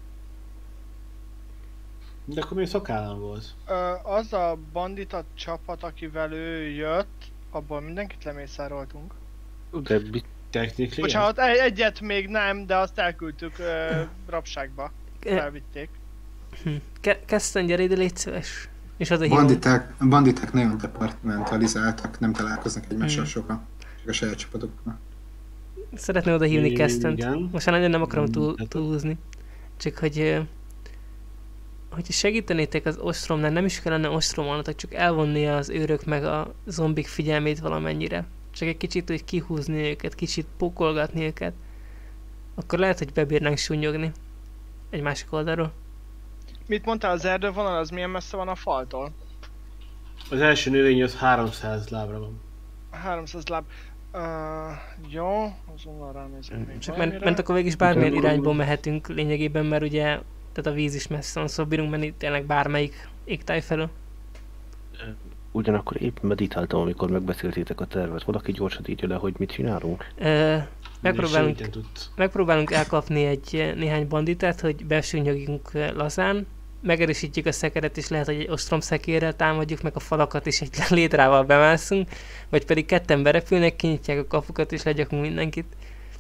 De akkor még szakállam volt. Az a bandita csapat, akivel ő jött, abból mindenkit lemészároltunk. De Technically? Bocsánat, egyet még nem, de azt elküldtük rabságba. Felvitték. Kezdtem, gyere ide, légy szíves. És az a hívó. banditák nagyon departamentalizáltak, nem találkoznak egymással sokan. Csak a saját csapatokkal. Szeretném oda hívni Kestent. Igen. Most már nagyon nem akarom túlhúzni. Csak hogy segítenétek az ostromnál, nem is kellene ostromolnatok, csak elvonni az őrök meg a zombik figyelmét valamennyire. Csak egy kicsit úgy kihúzni őket, kicsit pókolgatni őket. Akkor lehet, hogy bebírnánk sunnyogni. Egy másik oldalról. Mit mondtál, az erdővonal az milyen messze van a faltól? Az első növény az 300 lábra van. 300 láb. Jó, azonnal ránézek még Csak valamire. ment akkor végig is bármilyen irányból mehetünk lényegében, mert ugye tehát a víz is messze van, szóval bírunk menni tényleg bármelyik égtáj felől. ugyanakkor épp meditáltam, amikor megbeszéltétek a tervet. Valaki gyorsan írja le, hogy mit csinálunk. Megpróbálunk elkapni néhány banditát, hogy besúnyogjunk lazán, megerősítjük a szekeret, és lehet, hogy egy ostrom szekérrel támadjuk meg a falakat, és egy létrával bemászunk, vagy pedig ketten berepülnek, kinyitják a kapukat, és legyakunk mindenkit.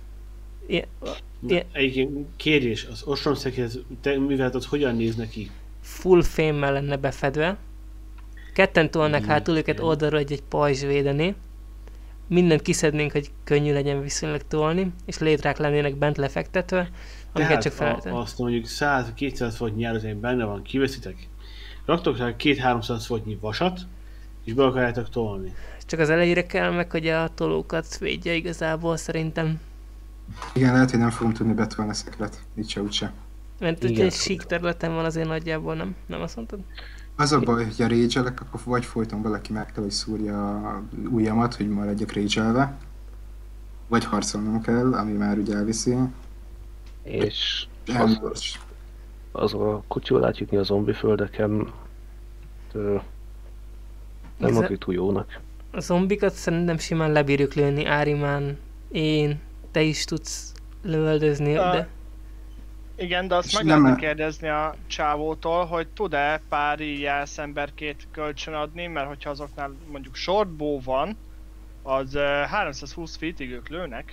Egyébként kérdés, az ostromszekér, mivel az hogyan néz neki? Full fémmel lenne befedve. Ketten tolnak hátul őket oldalról egy pajzs védeni. Mindent kiszednénk, hogy könnyű legyen viszonylag tolni, és létrák lennének bent lefektetve, amiket csak felejteni. Azt mondjuk 100-200 fontnyi járőzény benne van, kiveszitek, raktok rá 200-300 fontnyi vasat, És be akarjátok tolni. Csak az elejére kell meg, hogy a tolókat védje igazából szerintem. Igen, lehet, hogy nem fogunk tudni betolni a szekret. Így se, úgyse. Mert ugye Igen. egy sík területen van azért nagyjából, nem azt mondtad? Az a baj, hogy a rage-elek, akkor vagy folyton valaki meg kell, hogy szúrja a ujjamat, hogy maradjak rage-elve. Vagy harcolnom kell, ami már ugye elviszi. És Elmúlás. az a kocsival átjutni a zombi földeken nem Igaz- mondjuk túl jónak. A zombikat szerintem simán lebírjuk lőni, Árimán, én, te is tudsz lövöldözni, de... Igen, de azt És meg nem- lehetne kérdezni a csávótól, hogy tud-e pár jelszemberkét kölcsön adni, mert hogyha azoknál mondjuk shortbow van, az 320 feetig ők lőnek.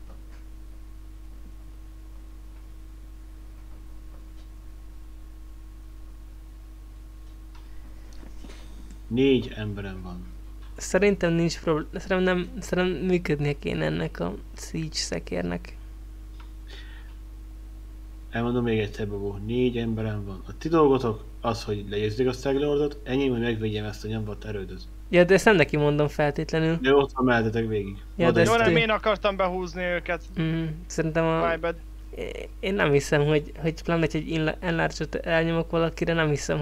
Négy emberem van. Szerintem nincs probléma, szerintem működnie kéne ennek a siege szekérnek. Elmondom még egyszer, Babó. 4 emberem van. A ti dolgotok az, hogy legyőzzék a Staglordot, enyém, hogy megvédjem ezt a nyomvat erődöt. Ja, de ezt nem neki mondom feltétlenül. De ott van mellettetek végig. Ja, de Oda ezt Jó, nem ő- én akartam behúzni őket. Szerintem My bad. én nem hiszem, hogy pláne egy enlarge-ot elnyomok valakire, nem hiszem,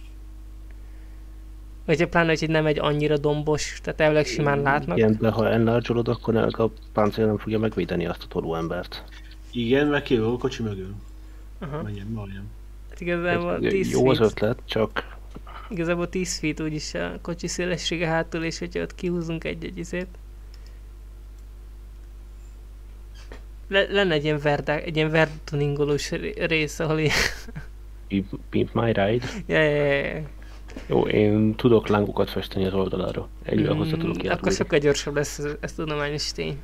hogy pláne, hogy nem egy annyira dombos, tehát elvileg simán látnak. Igen, de ha enlarge-olod, akkor a páncél nem fogja megvédeni azt a toló embert. Igen, meg kilövök a kocsi mögül. Aha. Menjen, majdnem. Hát igazából 10 Jó az feet, ötlet, csak igazából 10 feet úgyis a kocsi szélessége hátul, és hogyha ott kihúzunk egy izét. Lenne egy ilyen vertuningolós rész, ahol ilyen... Pimp My Ride. Ja. Jó, én tudok lángokat festeni az oldalára. Egyre hozzá tudok Akkor járulni. sokkal gyorsabb lesz ez tudományos tény.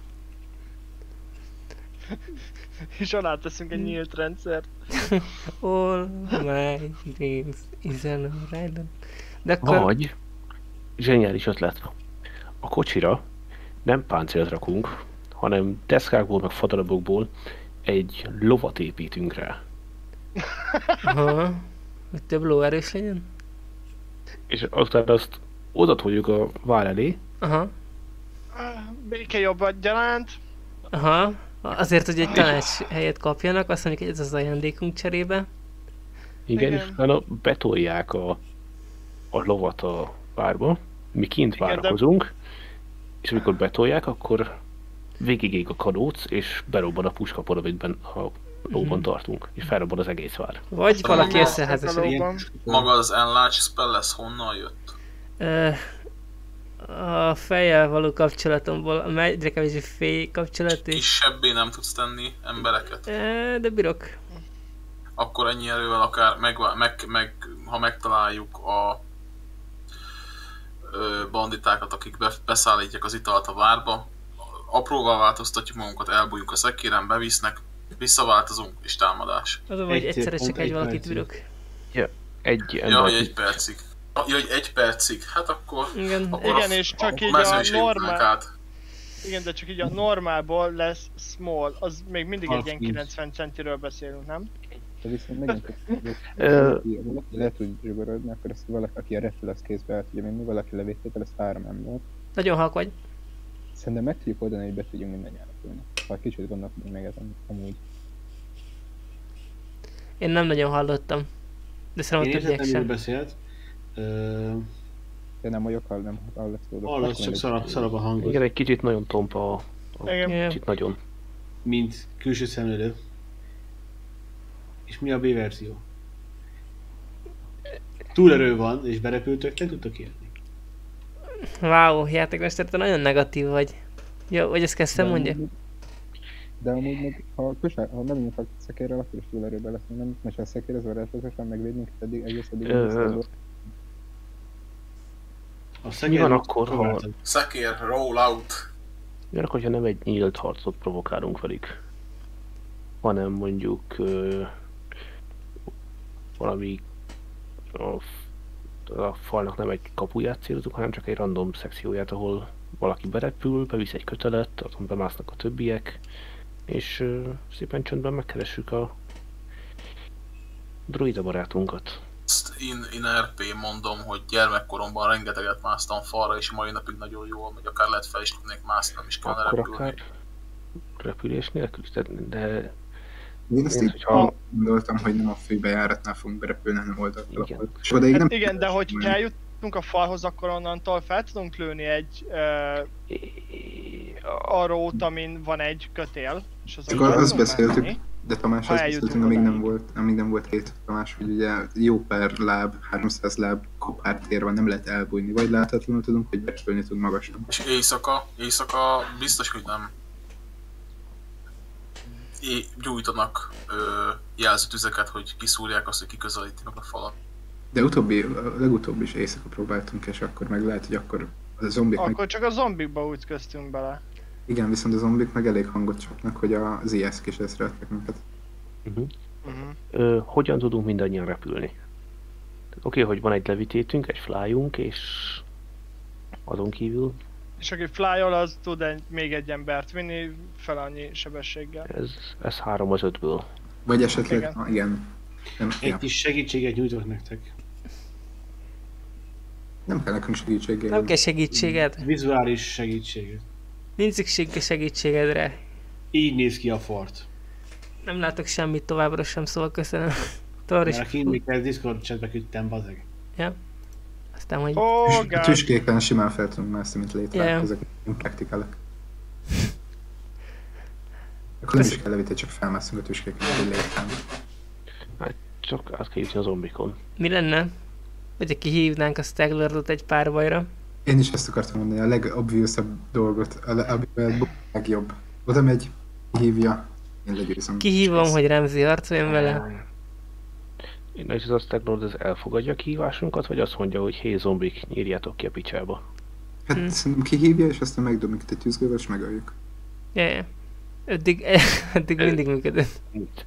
És alá teszünk egy nyílt rendszert. All my dreams is an island. De akkor... Vagy, zseniális ötlet. A kocsira nem páncélt rakunk, hanem deszkákból, meg fadarabokból egy lovat építünk rá. Aha. Hogy több lóerős legyen? És aztán azt oda toljuk a vár elé, Aha. Béke jobb gyalánt. Aha. Azért, hogy egy tanács helyet kapjanak, azt mondjuk, hogy ez az ajándékunk cserébe. igen, Igen. és utána betolják a lovat a várba, mi kint Igen, de- várakozunk, és amikor betolják, akkor végigég a kadóc, és berobban a puskapor, amiben a lóban tartunk, és felrobban az egész vár. Vagy valaki Maga összeházasodik. a lóban. Maga az enlarge spell lesz honnan jött? A fejjel való kapcsolatomból, egyre kevésbé fél kapcsolat, és... Kisebbé nem tudsz tenni embereket? De bírok. Akkor ennyi erővel akár ha megtaláljuk a banditákat, akik beszállítják az italt a várba, apróval változtatjuk magunkat, elbújjuk a szekéren, bevisznek, visszaváltozunk és támadás. Az a baj, hogy Egy egyszerre pont csak egy egy valakit percig. bírok. Egy Ja, ember, hogy 1 percig. Ja, hogy 1 percig. Hát akkor... Igen, akkor Igen, és csak így a mezőségünknek normál- át. Igen, de csak így a normálból lesz small, az még mindig egy ilyen Half-inch. 90 centiről beszélünk, nem? De viszont megint, Ö, valaki le tud zsugorodni, akkor ezt valaki, aki a repül, az kézbe el tudja menni, valaki levététel, ez 3 ember. nagyon halk vagy. Szerintem meg tudjuk oldani, hogy be tudjunk mindannyian repülni. Ha kicsit gondolkodunk meg ezen, amúgy. Én nem nagyon hallottam. De szerintem Én a többiek értettem, miről sem. beszélt. De nem vagyok, nem hallatszódok. Hallasz, csak szarab a hangod. igen, egy kicsit nagyon tompa Igen. Igen. kicsit nagyon. Mint külső szemlélő. És mi a B verzió? Túlerő van, és berepültök, nem tudtok érni. Wow, játékmester, te nagyon negatív vagy. Jó, vagy ezt kezdtem mondja? De amúgy meg, ha bemegyünk a szekérrel, akkor is túlerőben leszünk, nem? Mert ha a szekér az varázslatosan megvédünk, egész eddig A Mi van akkor, ha Szekér, roll out. mi van akkor, ha nem egy nyílt harcot provokálunk velük, hanem mondjuk valami a falnak nem egy kapuját célozunk, hanem csak egy random szekcióját, ahol valaki berepül, bevisz egy kötelet, azon bemásznak a többiek, és szépen csöndben megkeressük a druida barátunkat. Azt in RP mondom, hogy gyermekkoromban rengeteget másztam falra, és mai napig nagyon jól megy, akár lehet fel is tudnék mászni, nem is kellene Akkor repülni. akár repülés nélkül is, de Én azt Én, így hogyha- gondoltam, hogy nem a főbejáratnál fogunk berepülni, hanem oldalról. Igen. És odaig Hát nem igen, de hogy eljutunk a falhoz, akkor onnantól fel tudunk lőni egy arrót, amin van egy kötél. És azon Csak azt tudunk beszéltük, menni. de Tamás, Ha azt eljutunk beszéltünk, odáig. amíg nem volt két Tamás, hogy ugye jó pár láb, 300 láb kopár tér van, nem lehet elbújni, vagy láthatatlanul tudunk, hogy berepülni tudunk magasan. És éjszaka biztos, hogy nem gyújtanak jelzőtüzeket, hogy kiszúrják azt, hogy kiközelítik meg a falat. De legutóbb is éjszaka próbáltunk, és akkor meg lehet, hogy akkor a zombik meg... Akkor csak a zombikba ütköztünk bele. Igen, viszont a zombik meg elég hangot csapnak, hogy az IS-k is észrevettek minket. hogyan tudunk mindannyian repülni? Oké, hogy van egy levitétünk, egy flyunk, és azon kívül És aki flyol, az tud még egy embert vinni fel annyi sebességgel. ez 3 az 5-ből. Vagy esetleg, Igen. igen. Nem, Egy ja. kis segítséget nyújtok nektek. Nem kell nekünk segítséggel. Nem kell segítséged. Vizuális segítséget. Nincs szükség a segítségedre. Így néz ki a fort. Nem látok semmit továbbra sem, szóval köszönöm. Továbbra is. Mert kint kell Discord chatbe küldtem, bazeg. Ja. Aztán, hogy Oh, A God. tüskéken simán fel tudunk mászni, mint létre. Yeah. Ezek nem praktikálak. Akkor nem is kell levíteni, csak felmászunk a tüskéken, hogy létrán. Csak át kell jutni a zombikon. mi lenne? Hogy kihívnánk a Staglerdot egy párbajra. Én is ezt akartam mondani, a legobviousabb dolgot, amivel legjobb. Oda megy, hívja, én legyőzöm. Kihívom, hogy Remzi harcoljon vele. És az Astagnord ez elfogadja a kihívásunkat, vagy azt mondja, hogy hé zombik, nyírjátok ki a picsába. Hát szerintem kihívja, és aztán megdob minket egy tűzgővel, és megöljük. Ja. Eddig mindig működött.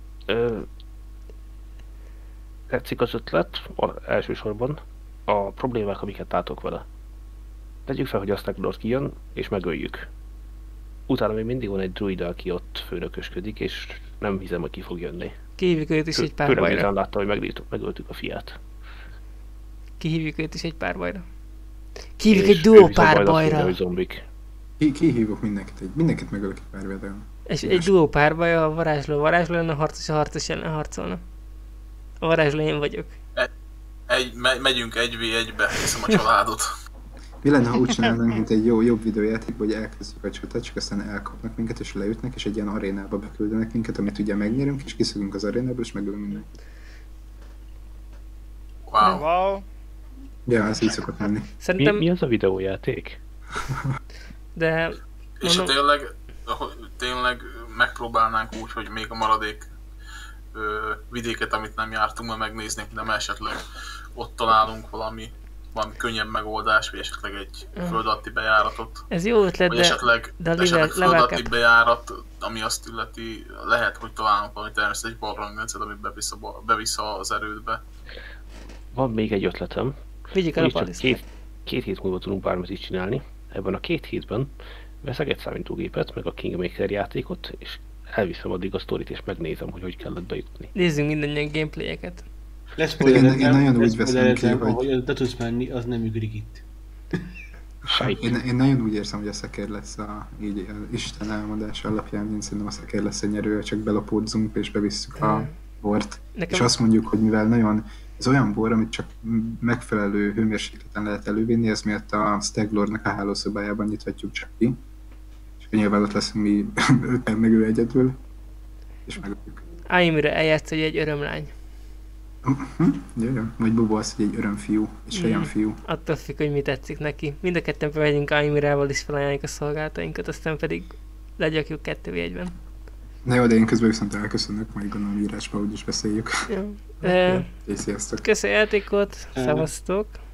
Tetszik az ötlet, elsősorban a problémák, amiket látok vele. Tegyük fel, hogy Astagnord kijön, és megöljük. Utána még mindig van egy druida, aki ott főnökösködik, és nem hiszem, hogy ki fog jönni. Kihívjuk őt is egy Főleg párbajra. miután látta, hogy megöltük a fiát. Kihívjuk őt is egy párbajra. Kihívjuk És egy ő duó viszont majd azt mondja, párbajra. hogy zombik. Kihívok mindenkit megölök egy pár védelem. És egy duó párbajra, a varázsló lenne, a harcos ellen harcolna. A varázsló én vagyok. Megyünk 1v1-be, hiszem a családot. Mi lenne, ha úgy csinálnánk, mint egy jobb videójátékban, hogy elkezdjük a csatát, csak aztán elkapnak minket, és leütnek, és egy ilyen arénába beküldenek minket, amit ugye megnyerünk, és kiszögünk az arénából, és megölünk mindenkit. Wow. Wow. Ja, ez így szokott menni. Szerintem, Mi az a videójáték? de És ha mondom, tényleg megpróbálnánk úgy, hogy még a maradék vidéket, amit nem jártunk, majd megnéznénk, nem esetleg ott találunk valami könnyebb megoldás, vagy esetleg egy föld alatti bejáratot, ez jó ötlet, vagy de esetleg level föld alatti cap. bejárat, ami azt illeti, lehet, hogy találunk valami természetesen egy barlangrendszert, amit bevisz az erődbe. Van még egy ötletem. Vigyük el a Úgyis csak paliszkát. két hét múlva tudunk bármit is csinálni. Ebben a 2 hétben veszek egy számítógépet, meg a Kingmaker játékot, és elviszem addig a sztorit, és megnézem, hogy kellett bejutni. Nézzünk mindannyian gameplayeket. Én nagyon úgy veszem ki, hogy- hogy te tudsz menni, az nem működik itt. Sajt. Én nagyon úgy érzem, hogy a szekér lesz így Isten elmondása alapján, mint szerintem a szekér lesz a nyerő, csak belopódzunk és bevisszük a bort. És azt mondjuk, hogy mivel nagyon ez olyan bor, amit csak megfelelő hőmérsékleten lehet elővinni, ez miatt a Staglordnak a hálószobájában nyithatjuk csak ki. És nyilván ott leszünk mi 5 meg ő egyedül. És megöljük. Aimire eljátsz, hogy egy örömlány. Jaj, vagy Bobo az, hogy egy örömfiú, egy sejemfiú. Attól függ, hogy mi tetszik neki. Mind a ketten bemegyünk Aimirával is felajánljuk a szolgálatainkat, aztán pedig legyakjuk 2v1-ben. Na jó, de én közben viszont elköszönök, majd gondolom írásban úgyis beszéljük. Jó. És sziasztok! Köszi a játékot, szevasztok!